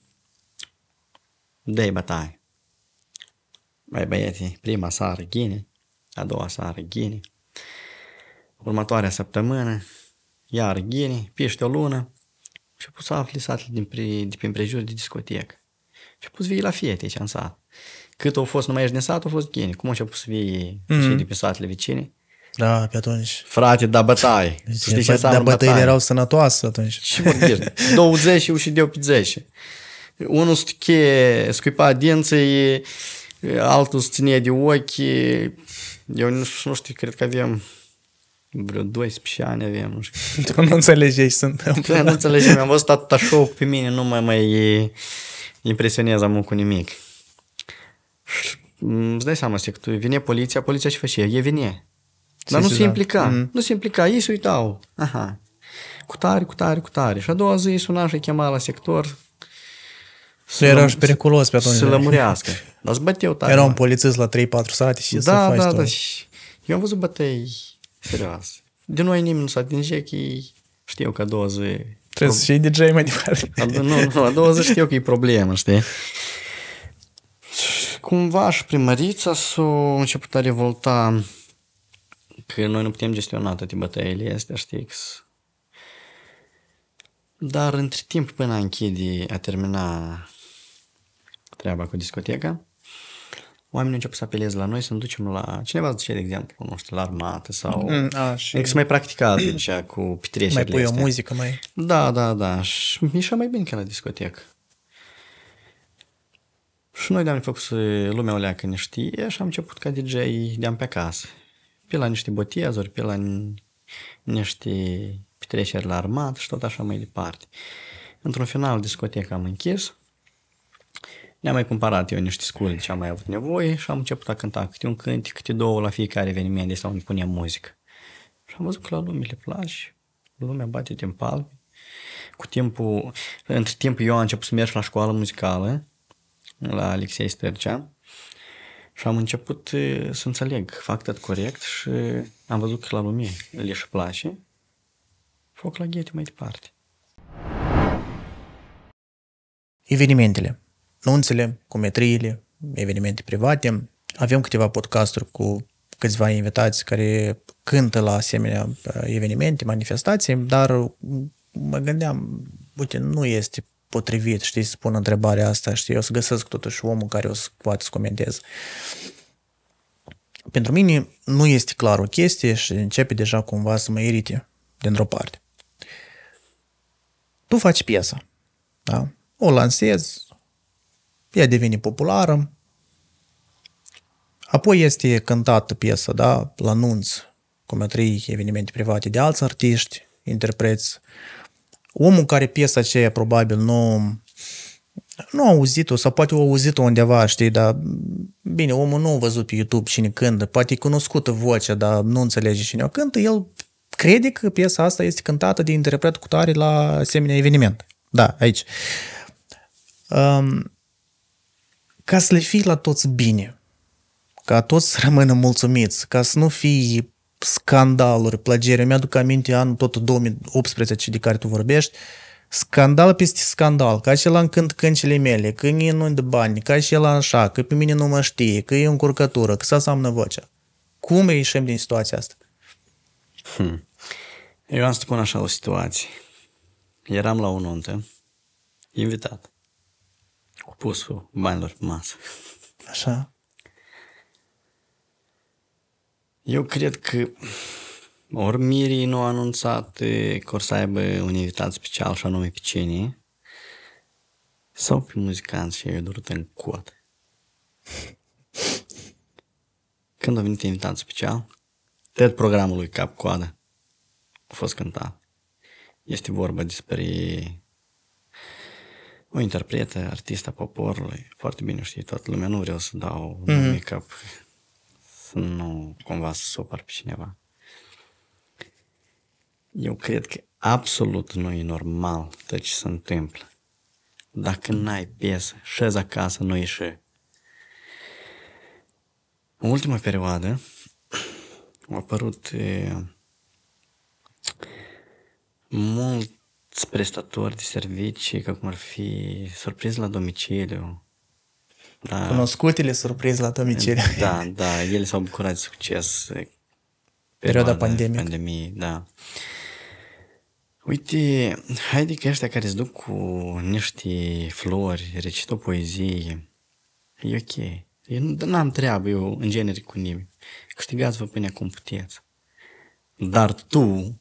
dă-i bătaie. Băi băieții, prima seară ghine, a doua seară ghine, următoarea săptămână, iar ghine, pește o lună și a pus să afli satele din pre, de pe împrejur de discotecă. Și a pus vii la fete aici în sat. Cât au fost numai aici din sat, au fost ghine. Cum a pus să vii mm-hmm. și de pe satele vecine? Da, pe atunci. Frate, da bătaie. Deci, dar bătăile erau sănătoase atunci. Ce vorbești? douăzeci și de optzeci. Unul stuche, scuipa dinții, altul ținea de ochi. Eu nu știu, nu știu, cred că avem vreo doisprezece ani avem, nu știu. Tu nu înțelegi ce se întâmplă. Nu înțelegi, am văzut atâta show pe mine, nu mă mai impresionez am cu nimic. Îți dai seama, că tu vine poliția, poliția ce face? E vine. Dar nu se implica, mm. nu se implica, ei se uitau. Aha. Cu tare, cu tare, cu tare. Și a doua zi suna și chema la sector. Să era și periculos pe atunci. Să lămurească. Dar zbăteau tare. Era un polițist la trei patru sate și da, să faci da, tot. Da, eu am văzut bătăi serios. De noi nimeni nu s-a atinge că știu că a doua zi... Trebuie să fii D J mai departe. A, nu, nu, a doua zi știu că e problemă, știi? Cumva și primărița s-a început a revolta că noi nu putem gestiona toate bătăile astea, știi? Dar între timp până a închide, a termina treaba cu discoteca, oamenii au început să apeleze la noi să ne ducem la... Cineva zice, de exemplu, nu știu, la armată sau... Mm, a, și... Adică să mai practica deci, cu petrecerile mai pui astea. o muzică, mai... Da, da, da. Și ieșea mai bine ca la discotecă. Și noi de-am făcut să lumea o leacă ne știe și am început ca D J de-am pe acasă. Pe la niște botezuri, pe la niște petreceri la armată și tot așa mai departe. Într-un final, discoteca am închis. Ne-am mai cumpărat eu niște scule ce am mai avut nevoie și am început a cânta câte un cânt, câte două la fiecare eveniment de sau unde puneam muzică. Și am văzut că la lume le place, lumea bate din palme. Cu timpul, între timp eu am început să merg la școală muzicală, la Alexei Stârcea, și am început să înțeleg, fac tot corect și am văzut că la lume le și place. Foc la ghete mai departe. Evenimentele, nunțele, cumetriile, evenimente private. Avem câteva podcasturi cu câțiva invitați care cântă la asemenea evenimente, manifestații, dar mă gândeam, uite, nu este potrivit, știi, să pun întrebarea asta, știi, eu să găsesc totuși omul care o să poate să comenteze. Pentru mine nu este clar o chestie și începe deja cumva să mă irite dintr-o parte. tu faci piesa, da? O lansezi, ea devine populară, apoi este cântată piesa, da? La anunț, comentrii, evenimente private de alți artiști, interpreți. Omul care piesa aceea probabil nu, nu a auzit-o sau poate a auzit-o undeva, știi, dar bine, omul nu a văzut pe YouTube cine cântă, poate e cunoscută vocea, dar nu înțelege cine o cântă, el crede că piesa asta este cântată de interpret cu tare la asemenea eveniment. Da, aici. Um, ca să le fie la toți bine, ca toți să rămână mulțumiți, ca să nu fie scandaluri, plăgere. Mi-aduc aminte anul tot două mii optsprezece de care tu vorbești, scandal peste scandal, ca și la cânt câncile mele, că mie nu de bani, ca și la așa, că pe mine nu mă știe, că e încurcătură, că s-asamnă vocea. Cum ieșim din situația asta? Hmm. Eu am să spun așa o situație. Eram la o nuntă, invitat, cu pusul banilor pe masă. Așa? Eu cred că ori mirii nu a anunțat că or să aibă un invitat special și anume pe cine, sau pe muzicanți și eu durut în cot. Când a venit invitat special, tot programul lui cap-coadă a fost cântat. Este vorba despre o interpretă, artista poporului, foarte bine știe toată lumea, nu vreau să dau mm-hmm. nume cap, să nu cumva să supăr pe cineva. Eu cred că absolut nu e normal tot ce se întâmplă. Dacă n-ai piesă, șezi acasă, nu ieși. În ultima perioadă au apărut e, mulți prestatori de servicii, ca cum ar fi surprize la domiciliu. Da. Cunoscutele surprize la domiciliu. Da, da, ele s-au bucurat de succes. Perioada pandemică. Pandemiei, da. Uite, haide că ăștia care îți duc cu niște flori, recită o poezie, e ok. Eu n-am treabă, eu, în genere, cu nimeni. Câștigați-vă până cum puteți. Dar tu,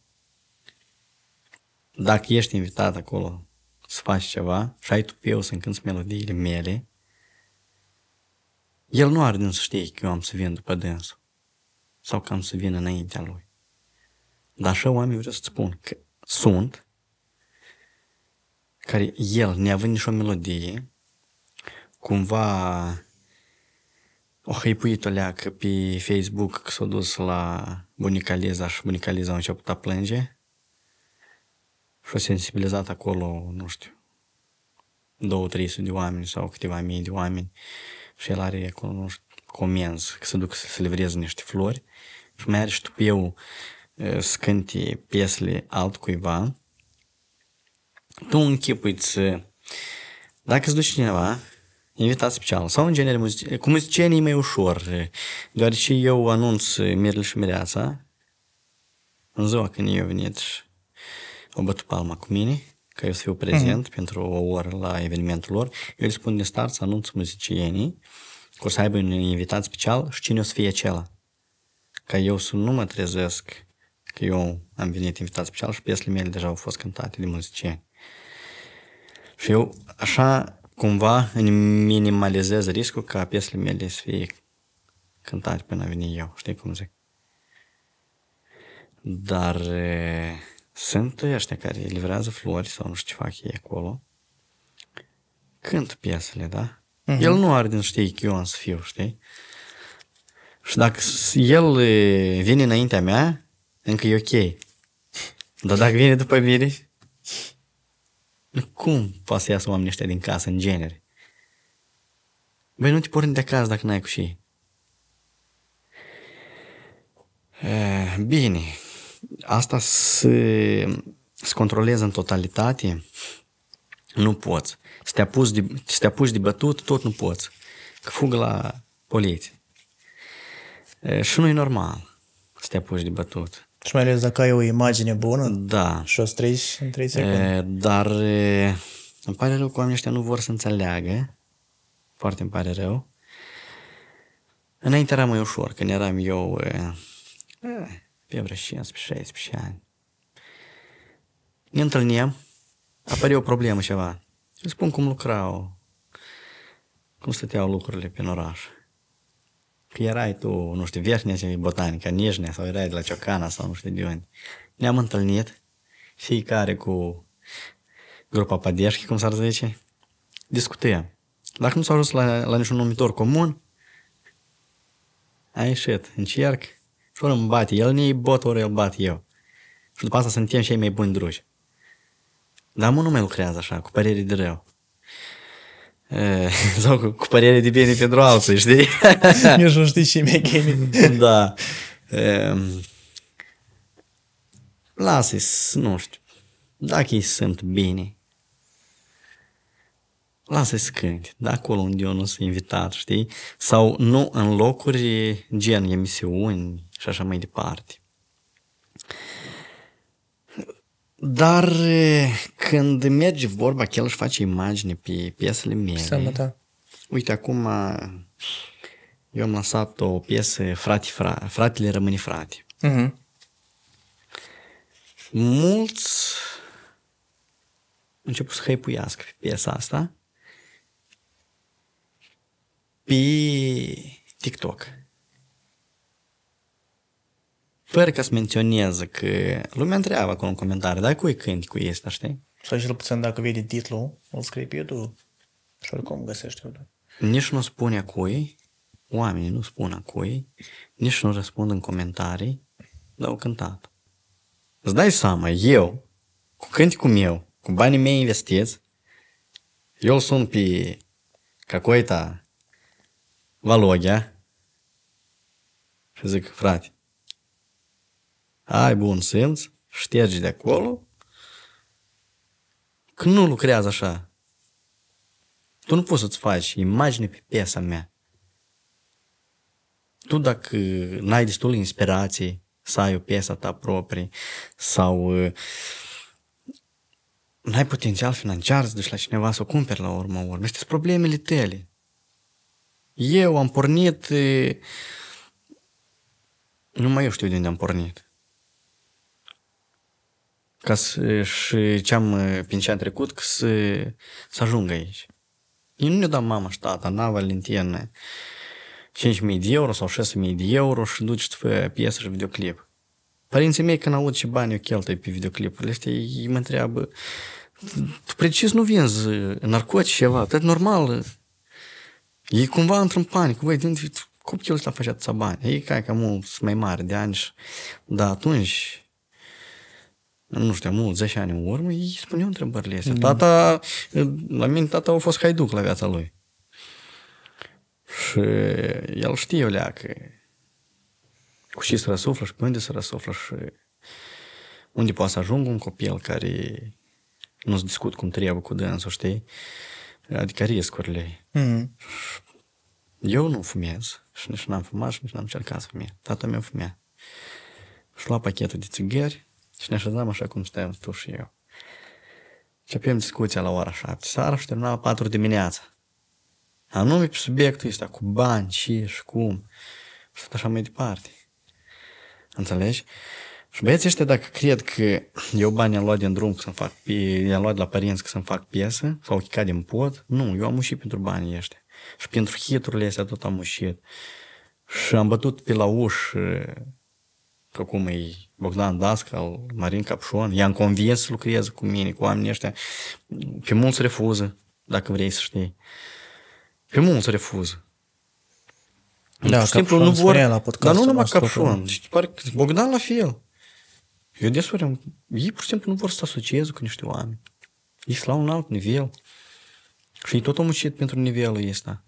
dacă ești invitat acolo să faci ceva și ai tu pe eu să încânți melodiile mele, el nu are din să știe că eu am să vin după dânsul. Sau că am să vin înaintea lui. Dar așa oamenii vreau să-ți spun că sunt care el, neavând nicio melodie, cumva o hăipuit o leacă pe Facebook că s-a dus la bunica Liza și bunica Liza a început a plânge și a sensibilizat acolo, nu știu, două, trei sute de oameni sau câteva mii de oameni și el are acolo, nu știu, comenzi că se duc să livreze niște flori și mai are și tupeu să cânte piesele altcuiva. Tu închipuiți, dacă îți duci cineva, invitat special, sau în genere muzici, cu muzicienii e mai ușor, deoarece eu anunț Mirel și Mireața, în ziua când eu venit și o bătut palma cu mine, că eu să fiu prezent mm-hmm. pentru o oră la evenimentul lor, eu îi spun din start să anunț muzicienii, că o să aibă un invitat special și cine o să fie acela. Ca eu să nu mă trezesc că eu am venit invitat special și piesele mele deja au fost cântate de muzicieni. Și eu așa cumva minimalizez riscul ca piesele mele să fie cântate până veni eu, știi cum zic? Dar e, sunt ăștia care livrează flori sau nu știu ce fac ei acolo, cântă piesele, da? Uh-huh. El nu are din știi că eu am să fiu, știi? Și dacă el vine înaintea mea, încă e ok. Dar dacă vine după mine, cum poate să iasă oamenii ăștia din casă, în genere? Băi, nu te porni de acasă dacă n-ai cu și. Bine, asta să, să controlezi în totalitate, nu poți. Să te apuci de, să te apuci de bătut, tot nu poți. Că fugă la poliție. Și nu e normal să te apuci de bătut. Și mai ales dacă ai o imagine bună, da. Și o strigi în trei secunde. Dar îmi pare rău că oamenii ăștia nu vor să înțeleagă. Foarte îmi pare rău. Înainte era mai ușor, când eram eu pe vreo cincisprezece șaisprezece ani. Ne întâlneam apare o problemă ceva. Îi spun cum lucrau, cum stăteau lucrurile pe oraș. Că erai tu, nu știu, Vierhnea Botanica, Nijnea, sau erai de la Ciocana, sau nu știu de unde. Ne-am întâlnit, fiecare cu grupa Padeșchi, cum s-ar zice, discutăm. Dacă nu s-a ajuns la, la niciun numitor comun, a ieșit, încerc, și ori îmi bate, el ne-i bot, ori el bat eu. Și după asta suntem cei mai buni drugi. Dar mă nu mai lucrează așa, cu părere de rău. E, sau cu, cu părere de bine pentru alții, știi? Nici nu știi ce mi-e chemie. Da. E, lasă-i, nu știu, dacă ei sunt bine, lasă-i să cânte, de acolo unde eu nu sunt invitat, știi? Sau nu în locuri gen emisiuni și așa mai departe. Dar când merge vorba că el își face imagine pe piesele mele, Sămătă. uite, acum eu am lansat o piesă frate, frate, Fratele rămâne frate. Uh-huh. Mulți au început să hăipuiască pe piesa asta pe TikTok. Fără ca să menționeze că lumea întreabă acolo în comentarii, dar cui cânti cu ăsta, știi? Sau cel puțin dacă vede titlul, îl scrie pe YouTube și oricum găsește YouTube. Nici nu spune a cui, oamenii nu spun a cui, nici nu răspund în comentarii, dar au cântat. Îți dai seama, eu, cu cânticul meu, cu banii mei investiți, eu îl sun pe какой-то Volodya și zic, frate, ai bun simț, ștergi de acolo, că nu lucrează așa. Tu nu poți să-ți faci imagine pe piesa mea. Tu dacă n-ai destul inspirație să ai o piesă ta proprie sau uh, n-ai potențial financiar să duci la cineva să o cumperi la urmă urmă, ăștia sunt problemele tale. Eu am pornit, uh, numai eu știu de unde am pornit. Ca să, și ce-am prin ce am trecut, că să, să ajung aici. Eu nu ne dau mama și tata, na, Valentin, cinci mii de euro sau șase mii de euro și duci să fă piesă și videoclip. Părinții mei, când aud ce bani eu cheltui pe videoclipurile astea, ei mă întreabă, tu precis nu vinzi narcotici ceva, tot normal. Ei cumva într-un panic, băi, de unde copilul ăsta face atâția bani? Ei, ca că mult sunt mai mari de ani, dar atunci, nu știu, mult, zece ani în urmă, ei spuneau întrebările astea. Mm. Tata, la mine, tata a fost haiduc la viața lui. Și el știe, leacă, cu ce să răsuflă și pe unde să răsuflă și unde poate să ajungă un copil care nu se discut cum trebuie cu dânsul, știi? Adică riscurile. Mm. Eu nu fumez și nici n-am fumat și nici n-am încercat să fumez. Tata meu fumea. Și lua pachetul de țigări și ne așezam așa cum stăm tu și eu. Începem discuția la ora șapte seara și terminam la patru dimineața. Anume pe subiectul ăsta, cu bani, ce și cum. Și tot așa mai departe. Înțelegi? Și băieții ăștia, dacă cred că eu bani am luat din drum să-mi fac, i-am luat de la părinți că să-mi fac piesă, sau chicat din pod, nu, eu am mușit pentru banii ăștia. Și pentru hiturile astea tot am mușit. Și am bătut pe la ușă, că cum e Bogdan Dascal, Marin Capșon, i-am convins să lucreze cu mine, cu oamenii ăștia. Pe mulți refuză, dacă vrei să știi. Pe mulți refuză. Da, pur și simplu nu vor, la dar nu numai Capșon, deci pare că Bogdan la fel. Eu desori am, ei pur și simplu nu vor să se asocieze cu niște oameni. Ei sunt la un alt nivel. Și ei tot au muncit pentru nivelul ăsta.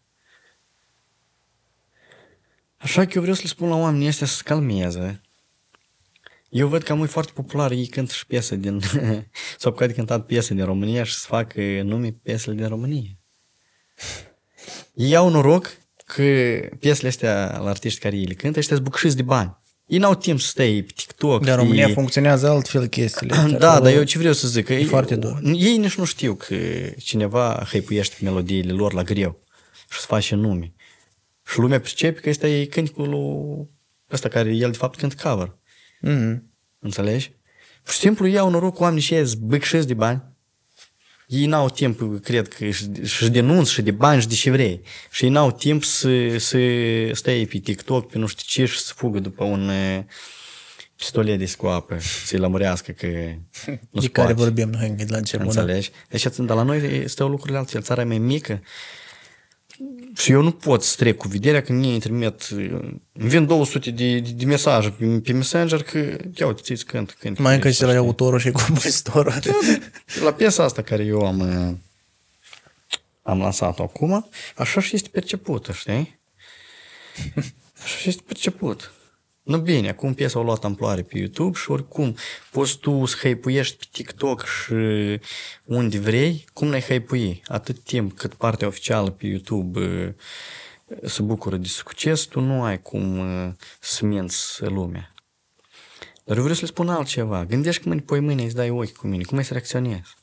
Așa că eu vreau să le spun la oamenii ăștia să se calmeze. Eu văd că am e foarte popular, ei cântă și piese din, s-au apucat de cântat piese din România și să facă nume piesele din România. Ei au noroc că piesele astea la artiști care ei le cântă, ăștia sunt bucșiți de bani. Ei n-au timp să stai pe TikTok. Dar România funcționează altfel chestiile. Da, dar eu ce vreau să zic, că e foarte dur. Ei nici nu știu că cineva hăipuiește melodiile lor la greu și să face nume. Și lumea percepe că ăsta e cânticul ăsta care el de fapt cântă cover. Mm-hmm. Înțelegi? Pur și simplu iau noroc cu oamenii și ei zbâcșesc de bani ei n-au timp, cred că și de nunți, și de bani, și de ce vrei. Și ei n-au timp să, să stai pe TikTok, pe nu știu ce, și să fugă după un pistolet de scoapă, să-i lămurească că nu de care vorbim noi încă de la început. Înțelegi? Deci, dar la noi stau lucrurile altfel. Țara e mai mică și eu nu pot să trec cu vederea că ne intermet, îmi vin două sute de, de, de mesaje pe, pe Messenger că, ia uite, ți-ți cânt. cânt mai încă și la autorul și compozitorul. Da, la piesa asta care eu am, am lansat-o acum, așa și este percepută, știi? Așa și este perceput. Nu bine, acum piesa a luat amploare pe YouTube și oricum poți tu să hype-uiești pe TikTok și unde vrei, cum n-ai hype-ui? Atât timp cât partea oficială pe YouTube se bucură de succes, tu nu ai cum să minți lumea. Dar eu vreau să le spun altceva. Gândești că mâine, poi mâine îți dai ochii cu mine, cum ai să reacționezi?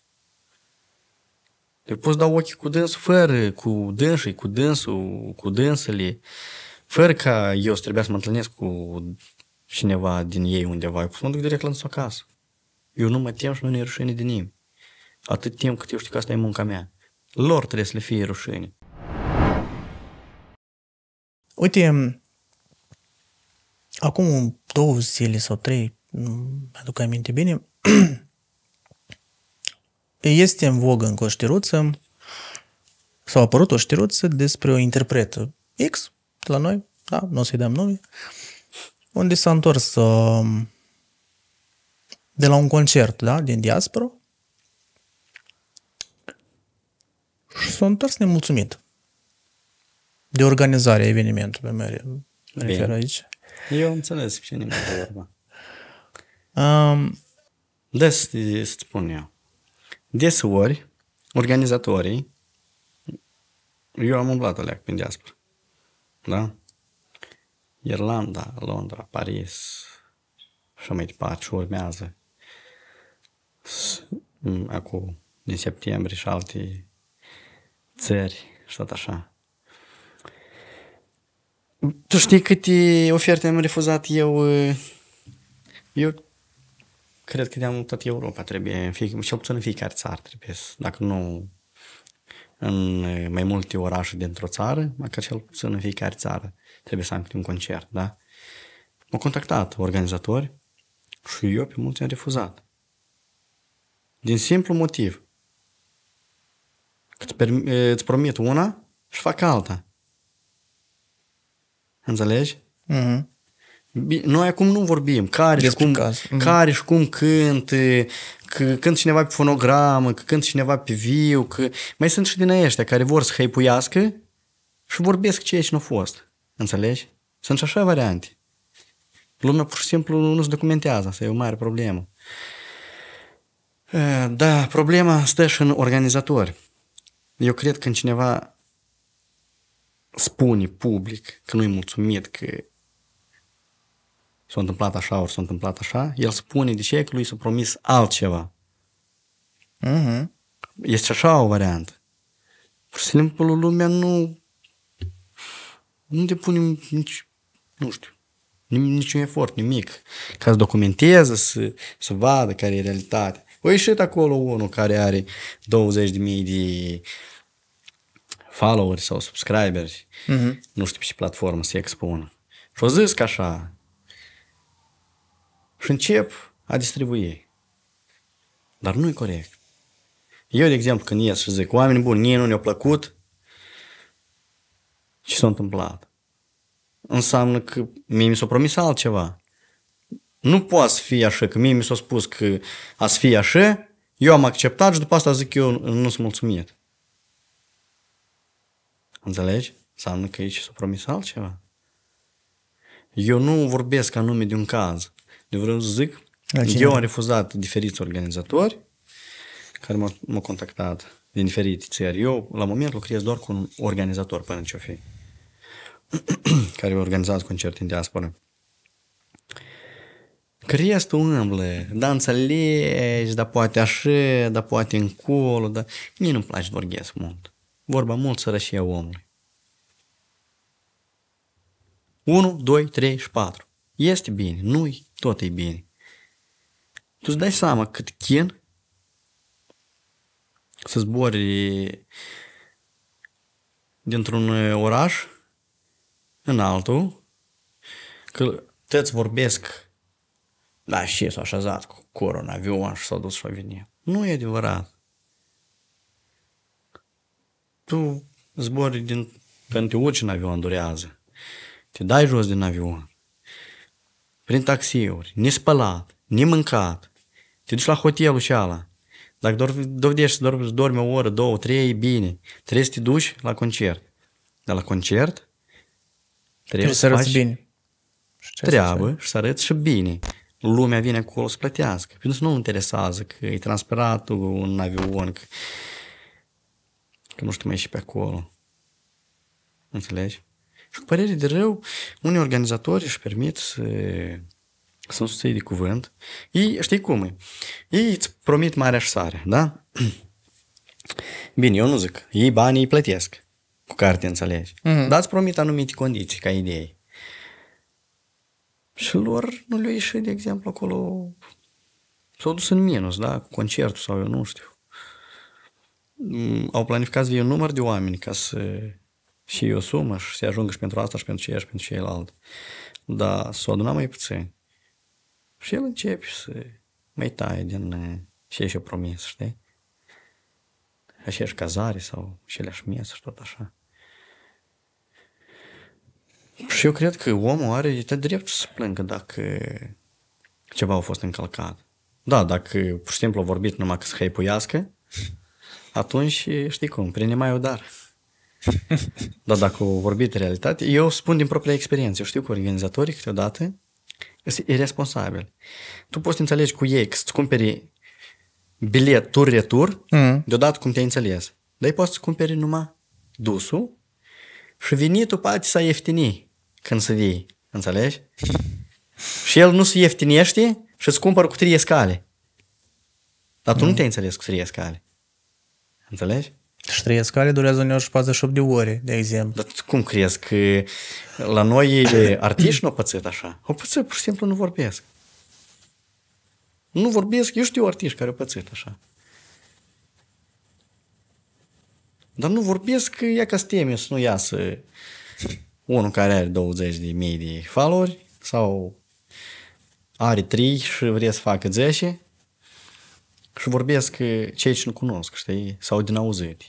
Eu poți da ochii cu dânsul fără, cu dânsii, cu dânsul, cu dânsele, fără ca eu să trebuia să mă întâlnesc cu cineva din ei undeva, eu pot să mă duc direct la însul acasă. Eu nu mă tem și nu ne rușine de nimeni. Atât timp cât eu știu că asta e munca mea. Lor trebuie să le fie rușine. Uite, acum două zile sau trei, nu aduc aminte bine, este în vogă încă o știruță, sau a apărut o știruță despre o interpretă X la noi, da, nu o să-i dăm nume, unde s-a întors uh, de la un concert, da, din diaspora și s-a întors nemulțumit de organizarea evenimentului, mă refer aici. Eu înțeles ce nimeni de vorba. Um, Des, să spun eu. Deseori, organizatorii, eu am umblat o leac prin diaspora, da? Irlanda, Londra, Paris și mai departe și urmează acum din septembrie și alte țări și tot așa. Tu știi câte oferte am refuzat eu? Eu cred că de-am tot Europa trebuie, cel puțin în fiecare țară trebuie, dacă nu în mai multe orașe dintr-o țară, măcar cel puțin în fiecare țară trebuie să am un concert, da? M-au contactat organizatori și eu pe mulți am refuzat. Din simplu motiv. Că îți promit una și fac alta. Înțelegi? uh-huh. Noi acum nu vorbim care și cum, uh-huh. care și cum cânt, că cânt cineva pe fonogramă, că cânt cineva pe viu, că mai sunt și din ăștia care vor să hype-uiască și vorbesc ceea ce nu a fost. Înțelegi? Sunt și așa variante. Lumea pur și simplu nu se documentează, asta e o mare problemă. Da, problema stă și în organizatori. Eu cred că când cineva spune public că nu-i mulțumit că s-a întâmplat așa ori s-a întâmplat așa, el spune de ce că lui s-a promis altceva. Uh-huh. Este așa o variantă. Pur și simplu lumea nu nu depune nici, nu știu, niciun efort, nimic, ca să documenteze, să, să vadă care e realitatea. A ieșit acolo unul care are douăzeci de mii de followers sau subscriberi, uh-huh. nu știu pe ce platformă se expună. Și-o zis că așa. Și încep a distribui. Dar nu e corect. Eu, de exemplu, când ies și zic, oameni buni, mie nu ne-a plăcut, ce s-a întâmplat? Înseamnă că mie mi s-a promis altceva. Nu poate să fie așa, că mie mi s-a spus că a să fie așa, eu am acceptat și după asta zic eu nu sunt mulțumit. Înțelegi? Înseamnă că aici s-a promis altceva. Eu nu vorbesc anume de un caz. Eu vreau să zic, eu am refuzat diferiți organizatori care m-au, m-au contactat din diferite țări. Eu, la moment, lucrez doar cu un organizator până ce-o fi, care a organizat concerte în diaspora. Că restul umblă, da, înțelegi, da, poate așa, da, poate încolo, da. Mie nu-mi place să vorbesc mult. Vorba mult sărășia omului. unu, doi, trei și patru. Este bine, nu-i, tot e bine. Tu îți dai seama cât chin să zbori dintr-un oraș în altul, că tăți vorbesc, da, și s-au așezat cu curul în avion și s-au dus și au venit. Nu e adevărat. Tu zbori din... Când te urci în avion, durează. Te dai jos din avion. Prin taxiuri, nespălat, nemâncat. Te duci la hotelul și ala. Dacă dovedești să dormi, dormi o oră, două, trei, e bine. Trebuie să te duci la concert. Dar la concert trebuie, trebuie să arăți bine. Treabă și să arăți și bine. Lumea vine acolo să plătească. Pentru că nu interesează că e transpiratul în avion, că, că nu știu mai și pe acolo. Înțelegi? Și cu părere de rău, unii organizatori își permit să, să nu susții de cuvânt. Ei, știi cum e? Ei îți promit marea și sare, da? Bine, eu nu zic. Ei banii îi plătesc. Cu carte, înțelegi? Mm-hmm. Dar îți promit anumite condiții, ca idei. Și lor nu le-a ieșit, de exemplu, acolo... S-au dus în minus, da? Cu concertul sau eu nu știu. Au planificat să fie un număr de oameni ca să... și o sumă și se ajungă și pentru asta și pentru ceea și pentru celălalt. Dar s-o aduna mai puțin. Și el începe să mai taie din ce și-a promis, știi? Aceeași cazare sau aceleași mese și tot așa. Și eu cred că omul are de drept să plângă dacă ceva a fost încălcat. Da, dacă pur și simplu a vorbit numai că să hăipuiască, atunci știi cum, prinde mai udar. Dar dacă au vorbit realitate, eu spun din propria experiență, eu știu că organizatorii câteodată sunt irresponsabili. Tu poți să înțelegi cu ei că să-ți cumperi bilet tur-retur, mm. deodată cum te-ai înțeles. Dar ei poți să cumperi numai dusul și venitul poate să ieftini când să vii, înțelegi? Și el nu se ieftinește și îți cumpără cu trei scale. Dar tu mm. nu te-ai înțeles cu trei scale. Înțelegi? Și trei scale durează uneori și patruzeci și opt de ore, de exemplu. Dar cum crezi că la noi artiști nu au pățit așa? Au pățit, pur și simplu nu vorbesc. Nu vorbesc, eu știu artiști care au pățit așa. Dar nu vorbesc că e ca să teme să nu iasă unul care are douăzeci de mii de followeri sau are trei și vrea să facă zece și vorbesc cei ce nu cunosc, știi? Sau din auzit.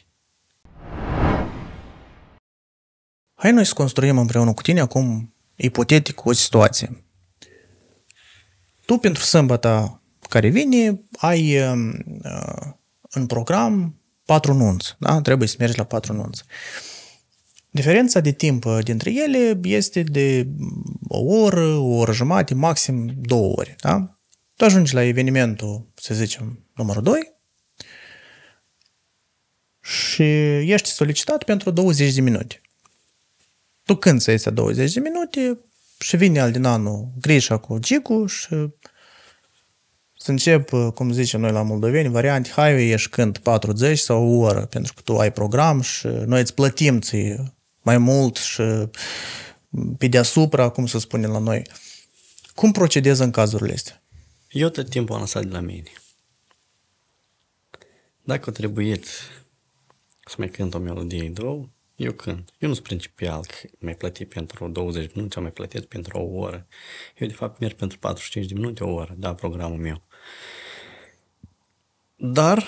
Hai noi să construim împreună cu tine acum, ipotetic, o situație. Tu pentru sâmbătă care vine ai uh, în program patru nunți, da? Trebuie să mergi la patru nunți. Diferența de timp dintre ele este de o oră, o oră jumate, maxim două ore, da? Tu ajungi la evenimentul, să zicem, numărul doi și ești solicitat pentru douăzeci de minute. Tu cânti astea douăzeci de minute și vine al din anul Grisha cu Gicu și să încep, cum zicem noi la moldoveni, variante, hai ești cânt patruzeci sau o oră, pentru că tu ai program și noi îți plătim ție mai mult și pe deasupra, cum se spune la noi. Cum procedezi în cazurile astea? Eu tot timpul am lăsat de la mine. Dacă a trebuit să mai cânt o melodie, două, eu cânt. Eu nu sunt principial că mi-ai plătit pentru douăzeci de minute, am mai plătit pentru o oră. Eu, de fapt, merg pentru patruzeci și cinci de minute, o oră, da, programul meu. Dar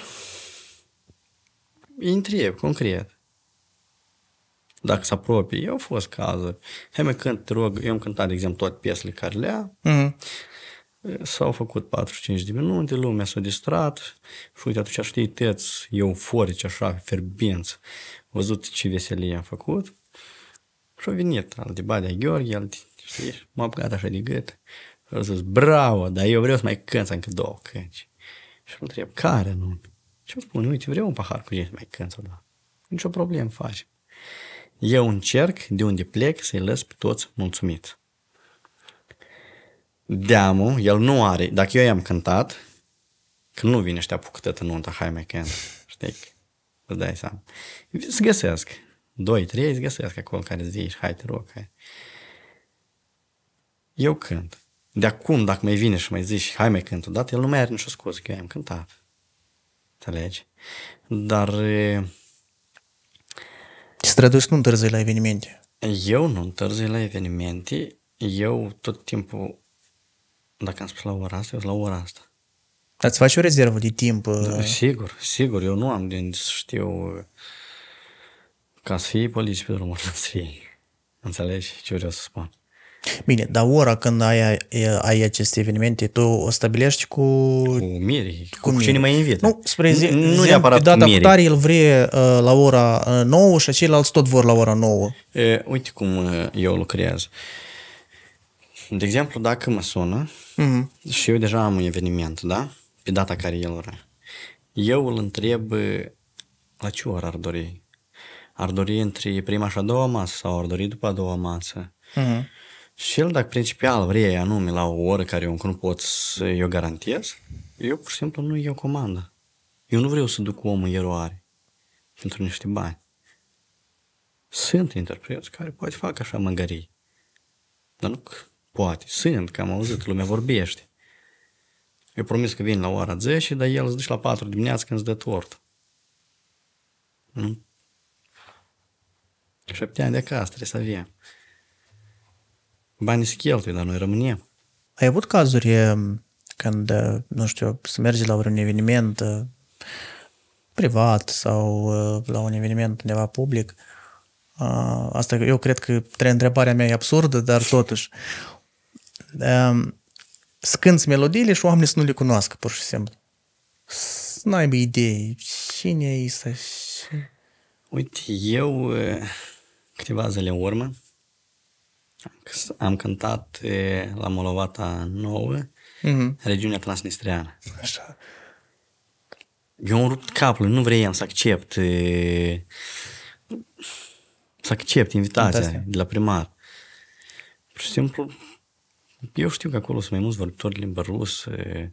îi întreb, concret. Dacă se apropie, eu au fost cazuri. Hai mai cânt, te rog, eu am cântat, de exemplu, toate piesele care le-a. Mm-hmm. S-au făcut patruzeci și cinci de minute, lumea s-a distrat și uite, atunci știi, tăți euforici, așa, ferbinți, văzut ce veselie am făcut și a venit al de Badea Gheorghe, al de, știi, m-a apucat așa de gât și a zis, bravo, dar eu vreau să mai cânt încă două cânci. Și mă întreb, care nu? Și îmi spune, uite, vreau un pahar cu gin să mai cânt sau da. Nici o problemă facem. Eu încerc de unde plec să-i lăs pe toți mulțumiți. Deamul, el nu are, dacă eu i-am cântat, că nu vine și te apucă tătă nunta, hai mai cânt, știi, îți dai seama. Se găsesc, doi, trei, îți găsesc acolo care zici, hai te rog, hai. Eu cânt. De acum, dacă mai vine și mai zici, hai mai cânt odată, el nu mai are nicio scuză că eu i-am cântat. înțelegi? Dar străduiești nu întârzii la evenimente. Eu nu întârzii la evenimente, eu tot timpul, dacă am spus la ora asta, eu la ora asta. Dar îți faci o rezervă de timp? Da, sigur, sigur, eu nu am de să știu ca să fie poliție pe drumul să fie. Înțelegi ce vreau să spun? Bine, dar ora când ai, ai aceste evenimente, tu o stabilești cu... Cu mirii, cu, cu cine mă invită. Nu, spre zi, nu, zi, nu neapărat pe data mirii. cu tare el vrea uh, la ora nouă și ceilalți tot vor la ora nouă. E, uite cum eu lucrez. De exemplu, dacă mă sună mm-hmm. și eu deja am un eveniment, da? Pe data care el vrea. Eu îl întreb la ce oră ar dori. Ar dori între prima și a doua masă sau ar dori după a doua masă. Mm-hmm. Și el, dacă principial vrea anume la o oră care eu încă nu pot să eu garantez, eu pur și simplu nu iau comandă. Eu nu vreau să duc omul în eroare pentru niște bani. Sunt interpreți care poate fac așa măgării. Dar nu poate. Sunt, că am auzit, lumea vorbește. Eu promis că vin la ora zece, dar el îți duce la patru dimineața când îți dă tort. Nu? Șapte ani de acasă trebuie să avem. Banii se cheltuie, dar noi rămânem. Ai avut cazuri când, nu știu, să mergi la un eveniment privat sau la un eveniment undeva public? Asta eu cred că întrebarea mea e absurdă, dar totuși să cânți melodiile și oamenii să nu le cunoască, pur și simplu. Să n-aibă idei. Cine e să... Uite, eu câteva zile în urmă am cântat la Molovata Nouă, mm-hmm. regiunea Transnistreană. Așa. Eu am rupt capul, nu vreau să accept să accept invitația Fantastic. De la primar. Pur și simplu, eu știu că acolo sunt mai mulți vorbitori limba rusă.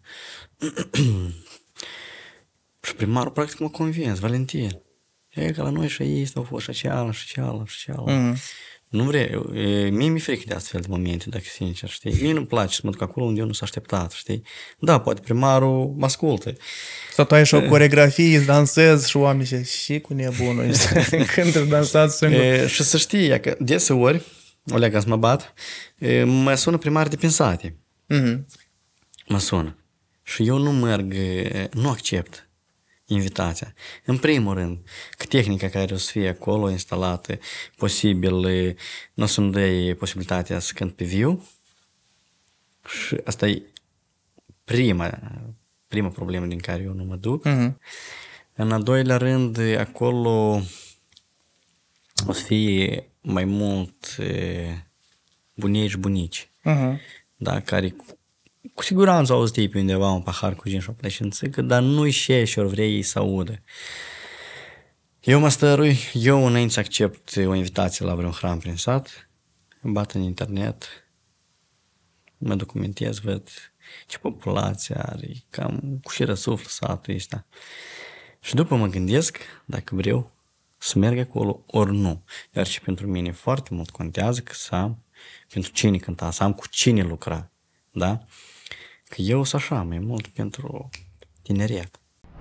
Și primarul practic m-a convins, Valentin. E că la noi și ei au fost și aceala, și aceala, și aceala. Mm. Nu vreau, mie mi-e frică de astfel de momente, dacă sincer, știi? Mie nu-mi place să mă duc acolo unde eu nu s-a așteptat, știi? Da, poate primarul mă ascultă. Sau tu ai și o coreografie, îți dansezi și oamenii zic, și cu nebunul, când îți dansați singur. Și să știi, că deseori, olea ca să mă bat, mă sună primar de pensate. Mm-hmm. Mă sună. Și eu nu merg, nu accept invitația. În primul rând, că tehnica care o să fie acolo instalată, posibil, nu o să-mi dă posibilitatea să cânt pe viu. Și asta e prima, prima problemă din care eu nu mă duc. Mm-hmm. În al doilea rând, acolo o să fie mai mult bunici bunici, uh-huh. da, care cu siguranță au auzit pe undeva un pahar cu gin și o pleșințică, dar nu-i și și ori vrea ei să audă. Eu mă stărui, eu înainte să accept o invitație la vreun hram prin sat, îmi bat în internet, mă documentez, văd ce populație are, cam cu și răsuflă satul ăsta. Și după mă gândesc dacă vreau să merg acolo, ori nu. Iar și pentru mine foarte mult contează că să am pentru cine cânta, să am cu cine lucra. Da? Că eu sunt așa, mai mult pentru tineret.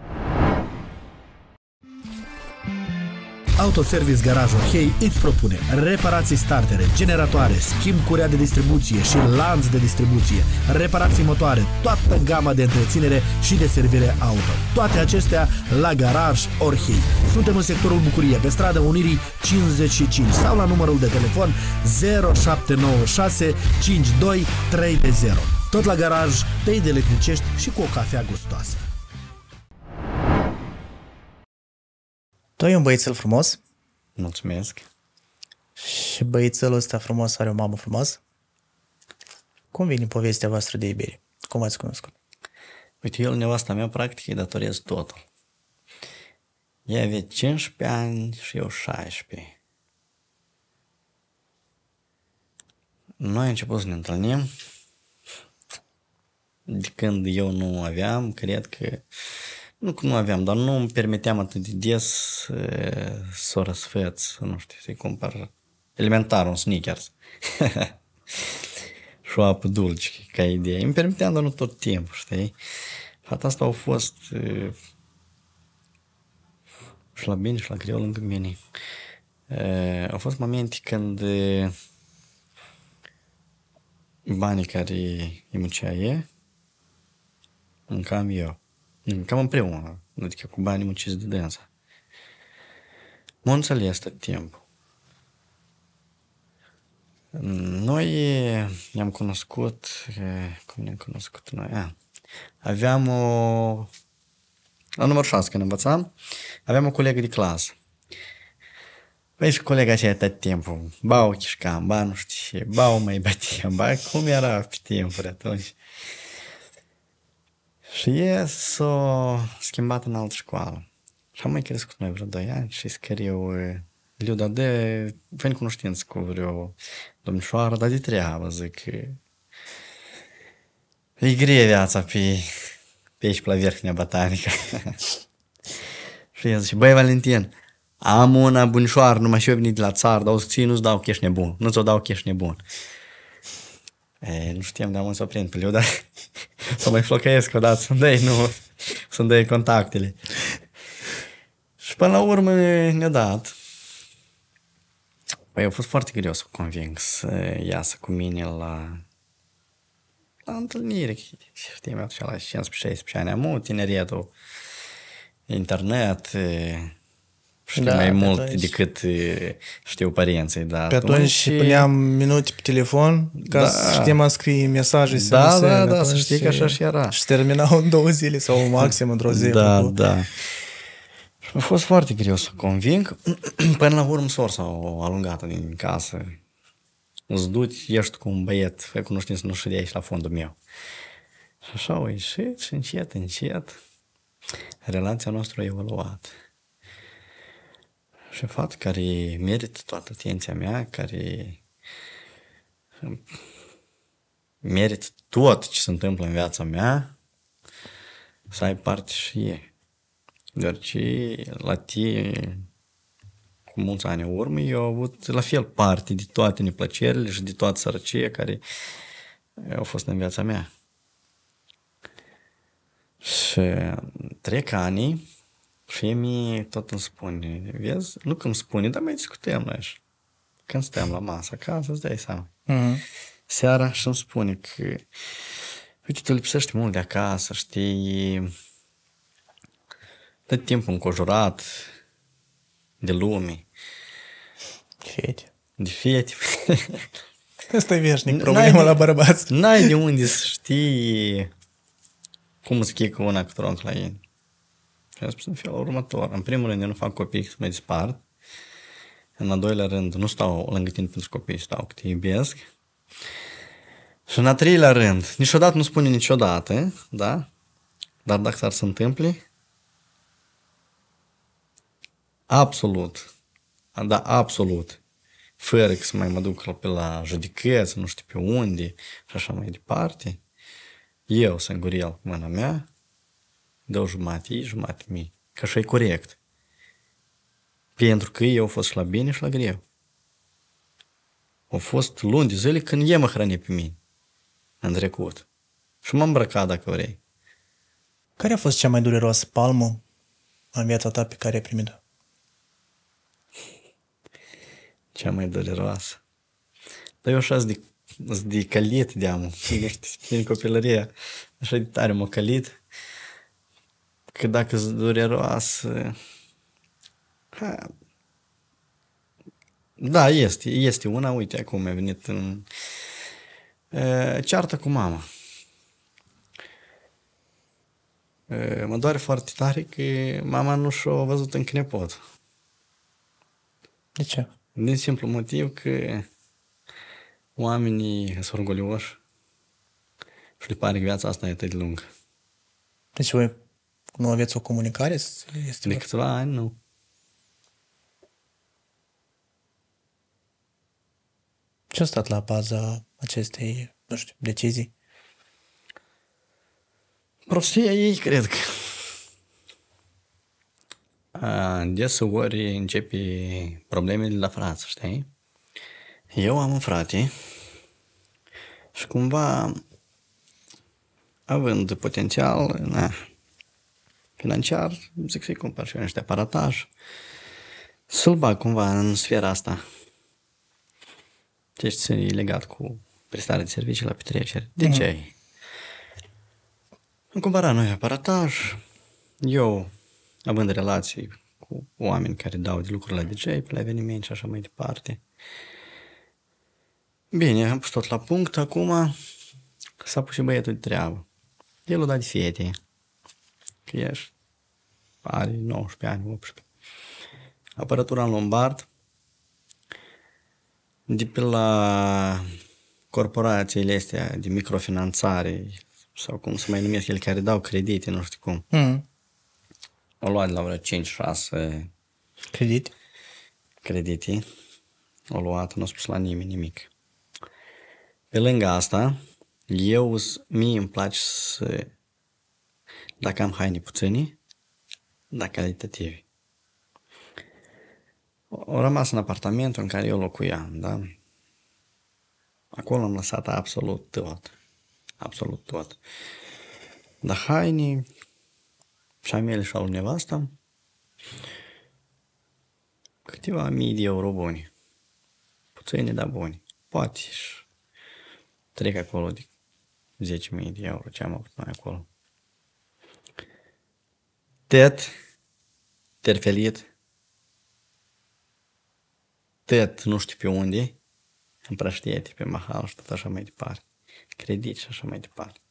Autoservice Garaj Orhei îți propune reparații startere, generatoare, schimb curea de distribuție și lanț de distribuție, reparații motoare, toată gama de întreținere și de servire auto. Toate acestea la Garaj Orhei. Suntem în sectorul Bucurie, pe strada Unirii cincizeci și cinci sau la numărul de telefon zero șapte nouă șase cinci doi trei zero. Tot la garaj, tei de electricești și cu o cafea gustoasă. Tu ai un băiețel frumos? Mulțumesc. Și băiețelul ăsta frumos are o mamă frumoasă? Cum vine povestea voastră de iubire? Cum v-ați cunoscut? Uite, eu, nevasta mea, practic, îi datorez totul. Ea avea cincisprezece ani și eu șaisprezece. Noi am început să ne întâlnim. De când eu nu aveam, cred că Nu că nu aveam, dar nu îmi permiteam atât de des să o răsfăț, nu știu, să-i cumpăr elementar un Snickers și o apă dulce, ca idee. Îmi permiteam, dar nu tot timpul, știi? Fata asta a fost și la bine și la greu lângă mine. Uh, au fost momente când uh, banii care îi muncea ei, mâncam eu. Cam împreună, adică cu banii munciți de dânsa. M-a înțeles tot timpul. Noi ne-am cunoscut, cum ne-am cunoscut noi? A, aveam o, la numărul șase când învățam, aveam o colegă de clasă. Păi și colega aceea tot timpul, ba o chișcam, ba nu știu ce, ba o mai băteam, ba cum era pe timpuri atunci. Și e s-a schimbat în altă școală. Și am mai crescut mai vreo doi ani și zic că eu, Liuda, de fă în cunoștință cu vreo domnișoară, dar de treabă, zic. E grie viața pe, pe aici, pe la Verhnea Botanică. Și el zice, băi, Valentin, am una bunișoară, numai și eu venit de la țară, dar o să ție nu-ți dau cash nebun, nu ți-o dau cash nebun. E, nu știam, dar mă să o prind pe Liuda. Să mai flocăiesc o dată, să-mi dai, nu, să-mi dai contactele. Și până la urmă ne-a dat. Păi a fost foarte greu să o conving să iasă cu mine la, la întâlnire. Știi, mi-a la cincisprezece șaisprezece ani, am avut tineretul, internet, știu da, mai mult atunci, decât știu părinții. Da, pe atunci, atunci puneam minute pe telefon ca da, să știm a scrie mesaje. Da, da, da, da, să știi că așa și era. Și terminau în două zile sau maxim într-o zi. Da, da. A fost foarte greu să conving. Până la urmă sora s-au alungat din casă. Îți duci, ești cu un băiet, fă cunoștință, nu știu de aici la fondul meu. Și așa au ieșit și încet, încet relația noastră a evoluat. Și fată care merită toată atenția mea, care merită tot ce se întâmplă în viața mea, să ai parte și ei. Deoarece la tine, cu mulți ani în urmă, eu am avut la fel parte de toate neplăcerile și de toată sărăcia care au fost în viața mea. Și trec ani și mie tot îmi spune, vezi, nu că îmi spune, dar mai discutăm noi așa. Când stăm la masă acasă, îți dai seama. Mm-hmm. Seara și îmi spune că, uite, tu lipsești mult de acasă, știi, tot timpul înconjurat de lume. Fete. De fete. Asta e veșnic problema la bărbați. N-ai de unde să știi cum să chică una cu tronc la ei. Și am spus în felul următor. În primul rând, eu nu fac copii să mă dispart. În al doilea rând, nu stau lângă tine pentru copii, stau că te iubesc. Și în al treilea rând, niciodată nu spune niciodată, da? Dar dacă s-ar să întâmple, absolut, da, absolut, fără că să mai mă duc pe la judecăți, nu știu pe unde și așa mai departe, eu singurel cu mâna mea, dau jumătate ei, jumătate mie, că așa e corect. Pentru că eu au fost și la bine și la greu. Au fost luni de zile când ei mă hrăni pe mine în trecut. Și m-am îmbrăcat dacă vrei. Care a fost cea mai dureroasă palmă în viața ta pe care ai primit-o? Cea mai dureroasă? Dar eu așa sunt de, de calit de-am, nu știu, din copilărie, așa de tare m-a calit, că dacă sunt dureroasă, ha, da, este, este una, uite, acum mi-a venit în e, ceartă cu mama. E, mă doare foarte tare că mama nu și-a văzut încă nepot. De ce? Din simplu motiv că oamenii sunt orgolioși și le pare că viața asta e atât de lungă. Deci voi nu aveți o comunicare? Este de câțiva ani, nu. Ce a stat la baza acestei, nu știu, decizii? Prostia ei, cred că. Deseori începe problemele la frață, știi? Eu am un frate și cumva, având potențial, na, financiar, zic să-i cumpăr și eu niște aparataj, să-l bag cumva în sfera asta. Deci e legat cu prestarea de servicii la petreceri. De ce? Mm-hmm. Am cumpărat noi aparataj, eu, având relații cu oameni care dau de lucruri la D J, pe la eveniment și așa mai departe. Bine, am pus tot la punct, acum s-a pus și băietul de treabă. El o dat de fete, că ești, are nouăsprezece ani, optsprezece. Aparatura în lombard, de pe la corporațiile astea de microfinanțare, sau cum se mai numesc ele, care dau credite, nu știu cum. Mm. Au luat de la vreo cinci șase credite. Credite. Au luat, nu a spus la nimeni nimic. Pe lângă asta, eu, mie îmi place să, dacă am haine puține, dar calitative. Au rămas în apartamentul în care eu locuiam, da? Acolo am lăsat absolut tot. Absolut tot. Dar haine, și a mele și al lui nevasta, câteva mii de euro buni. Puține, dar buni. Poate și trec acolo de zece mii de euro ce am avut noi acolo. Tet, terfelit, tet nu știu pe unde, împrăștiete pe mahal și tot așa mai departe. Credit și așa mai departe.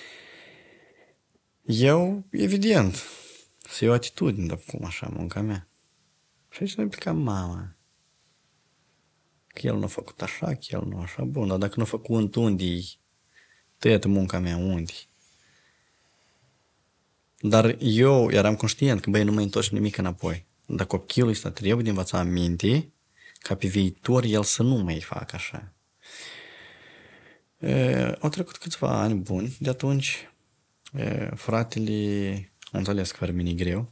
Eu, evident, să iau atitudine de cum așa munca mea. Și aici nu implica mama. Că el nu a făcut așa, că el nu așa. Bun, dar dacă nu a făcut unde-i tăiată munca mea, unde? Dar eu eram conștient că, băi, nu mă întorci nimic înapoi. Dar copilul ăsta trebuie de învăța minte ca pe viitor el să nu mai facă așa. E, au trecut câțiva ani buni. De atunci, e, fratele a înțeles că fără mine greu.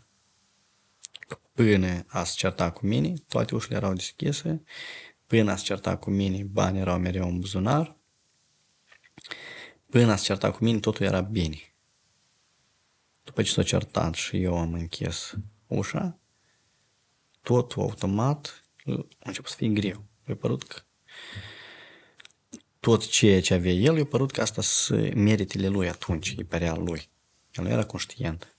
Până a se certa cu mine, toate ușile erau deschise. Până a se certa cu mine, banii erau mereu în buzunar. Până a se certa cu mine, totul era bine. După ce s-a certat și eu am închis ușa, totul automat a început să fie greu. Mi-a părut că tot ceea ce avea el, i-a părut că asta sunt meritele lui atunci, îi părea lui. El era conștient.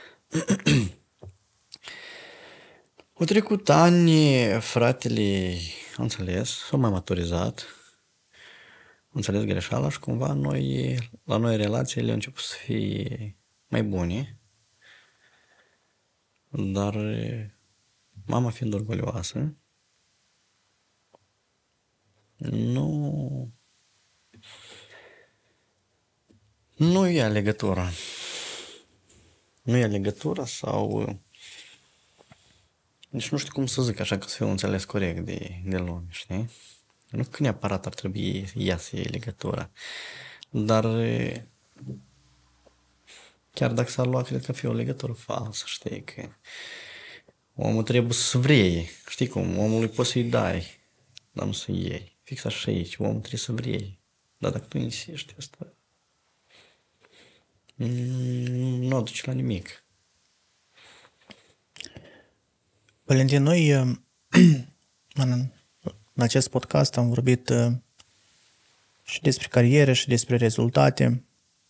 Au trecut ani, fratele a înțeles, s-a mai maturizat, a înțeles greșeala și cumva noi, la noi relațiile au început să fie mai bune. Dar mama fiind orgolioasă, nu nu ia legătura. Nu ia legătura sau deci nu știu cum să zic așa că să fiu înțeles corect de, de lume, știi? Nu că neapărat ar trebui ea să iei legătura. Dar chiar dacă s-ar lua, cred că fie o legătură falsă, știi? Că omul trebuie să vrei, știi cum? Omului poți să-i dai, dar nu să iei. Fix așa aici, omul trebuie să vrei. Dar dacă tu insisti asta, nu o duci la nimic. Valentin, noi în acest podcast am vorbit și despre carieră și despre rezultate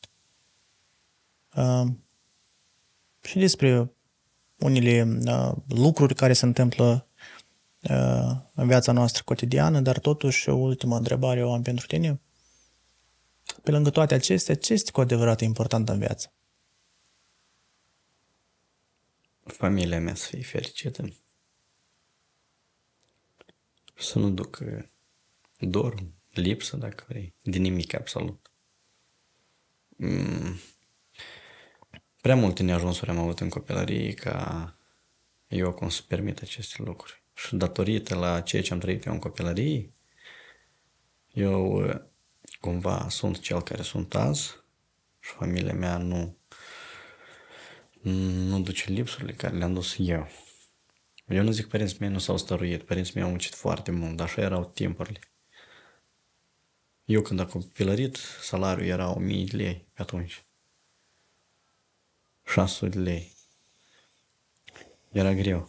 și despre unele lucruri care se întâmplă în viața noastră cotidiană, dar totuși ultima întrebare o am pentru tine. Pe lângă toate acestea, ce este cu adevărat important în viață? Familia mea să fie fericită. Să nu duc dor, lipsă, dacă vrei, de nimic absolut. Mm. Prea multe neajunsuri am avut în copilărie ca eu acum să permit aceste lucruri. Și datorită la ceea ce am trăit eu în copilărie, eu cumva sunt cel care sunt azi și familia mea nu nu duce lipsurile care le-am dus eu. Eu nu zic că părinții mei nu s-au stăruit, părinții mei au muncit foarte mult, dar așa erau timpurile. Eu când am copilărit, salariul era o mie de lei pe atunci. șase sute de lei. Era greu.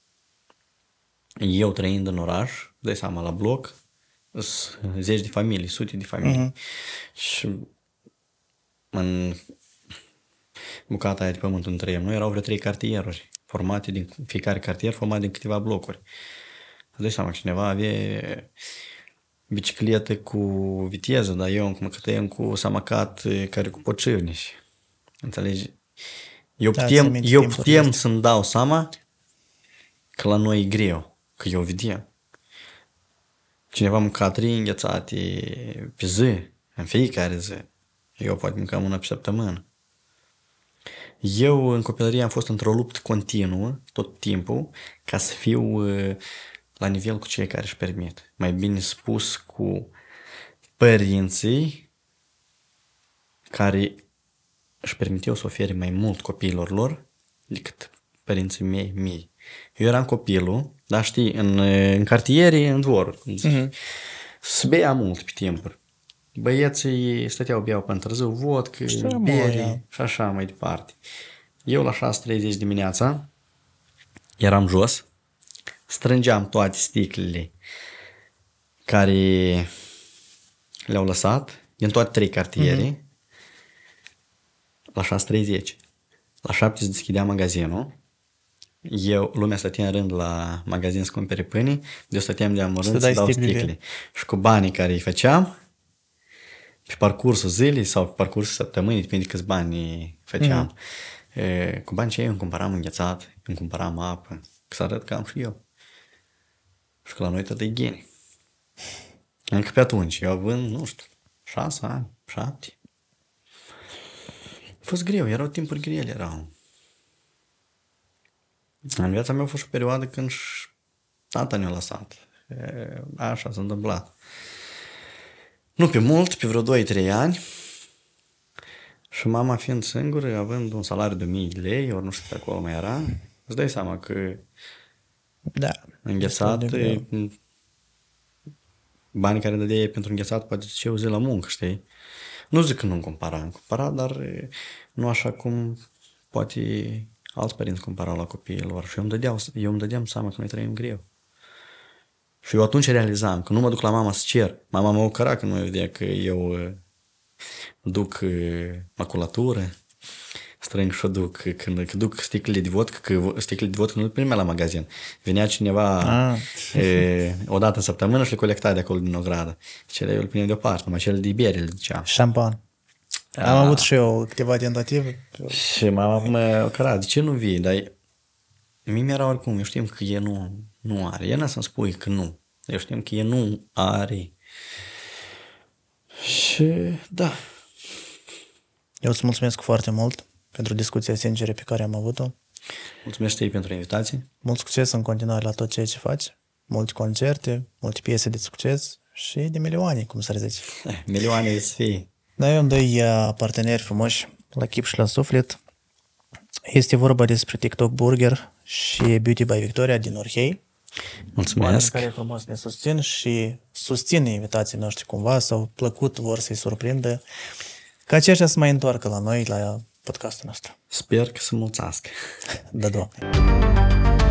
Eu trăind în oraș, dai seama, la bloc, zeci de familii, sute de familii. Uh-huh. Și în bucata aia de pământ unde trăiem noi erau vreo trei cartieruri, formate din fiecare cartier, format din câteva blocuri. Îți dai seama, cineva avea bicicletă cu viteză, dar eu mă cătăiem cu samacat care cu pocivnici. Înțelegi? Eu Da, putem, ți-mi eu timpul putem este. să-mi dau seama că la noi e greu, că eu vedem. Cineva mânca trei înghețate pe zi, în fiecare zi. Eu poate mâncam una pe săptămână. Eu în copilărie am fost într-o luptă continuă, tot timpul, ca să fiu uh, la nivel cu cei care își permit. Mai bine spus, cu părinții care își permiteau să ofere mai mult copiilor lor decât părinții mei mii. Eu eram copilul, dar știi, în, în cartiere, în dvoruri, cum zici. Uh-huh. Se bea mult pe timpuri. Băieții stăteau, beau până târziu, vodcă, bere și așa mai departe. Eu la șase treizeci dimineața eram jos, strângeam toate sticlele care le-au lăsat din toate trei cartiere. Uh-huh. La șase treizeci. La șapte se deschidea magazinul. Eu, lumea stătea în rând la magazin să cumpere pâine, eu stăteam de amărând să, să dau sticle. sticle. Și cu banii care îi făceam, pe parcursul zilei sau pe parcursul săptămânii, depinde câți bani făceam, mm-hmm. e, cu banii aceia îmi cumpăram înghețat, îmi cumpăram apă, că să arăt că am și eu. Și că la noi tot e ghine. Încă pe atunci, eu având, nu știu, șase ani, șapte. A fost greu, erau timpuri grele, erau. În viața mea a fost o perioadă când și tata ne-a lăsat. E, așa s-a întâmplat. Nu pe mult, pe vreo doi trei ani. Și mama fiind singură, având un salariu de o mie de lei, ori nu știu pe acolo mai era, îți dai seama că da, înghețat, banii care dădeai pentru înghețat poate zice o zi la muncă, știi? Nu zic că nu-mi compara, îmi compara, dar nu așa cum poate alți părinți comparau la copiilor. Și eu îmi dădeam, eu îmi dădeam seama că noi trăim greu. Și eu atunci realizam că nu mă duc la mama să cer. Mama mă ocăra că nu mă vedea că eu uh, duc uh, maculatură, strâng și o duc, când că duc sticlele de vodcă, că sticlele de vodcă nu le primea la magazin. Venea cineva ah. uh, o dată în săptămână și le colecta de acolo din ogradă. Cele eu le puneam deoparte, numai cele de bere le duceam. Șampan. Am ah. avut și eu câteva tentative. Și mama mă ocăra, de ce nu vii? Dar mie mi-era oricum, eu știm că e nu, nu are. E n-a să-mi spui că nu. Eu știm că e nu are. Și da. Eu îți mulțumesc foarte mult pentru discuția sinceră pe care am avut-o. Mulțumesc și pentru invitație. Mult succes în continuare la tot ceea ce faci. Multe concerte, multe piese de succes și de milioane, cum s-ar zice. Milioane să fie. Da, eu îmi doi parteneri frumoși la chip și la suflet. Este vorba despre TikTok Burger și Beauty by Victoria din Orhei. Mulțumesc. Care frumos ne susțin și susțin invitații noștri cumva, s-au plăcut, vor să-i surprindă, ca aceștia să mai întoarcă la noi, la podcastul nostru. Sper că să mulțească. Da, Doamne.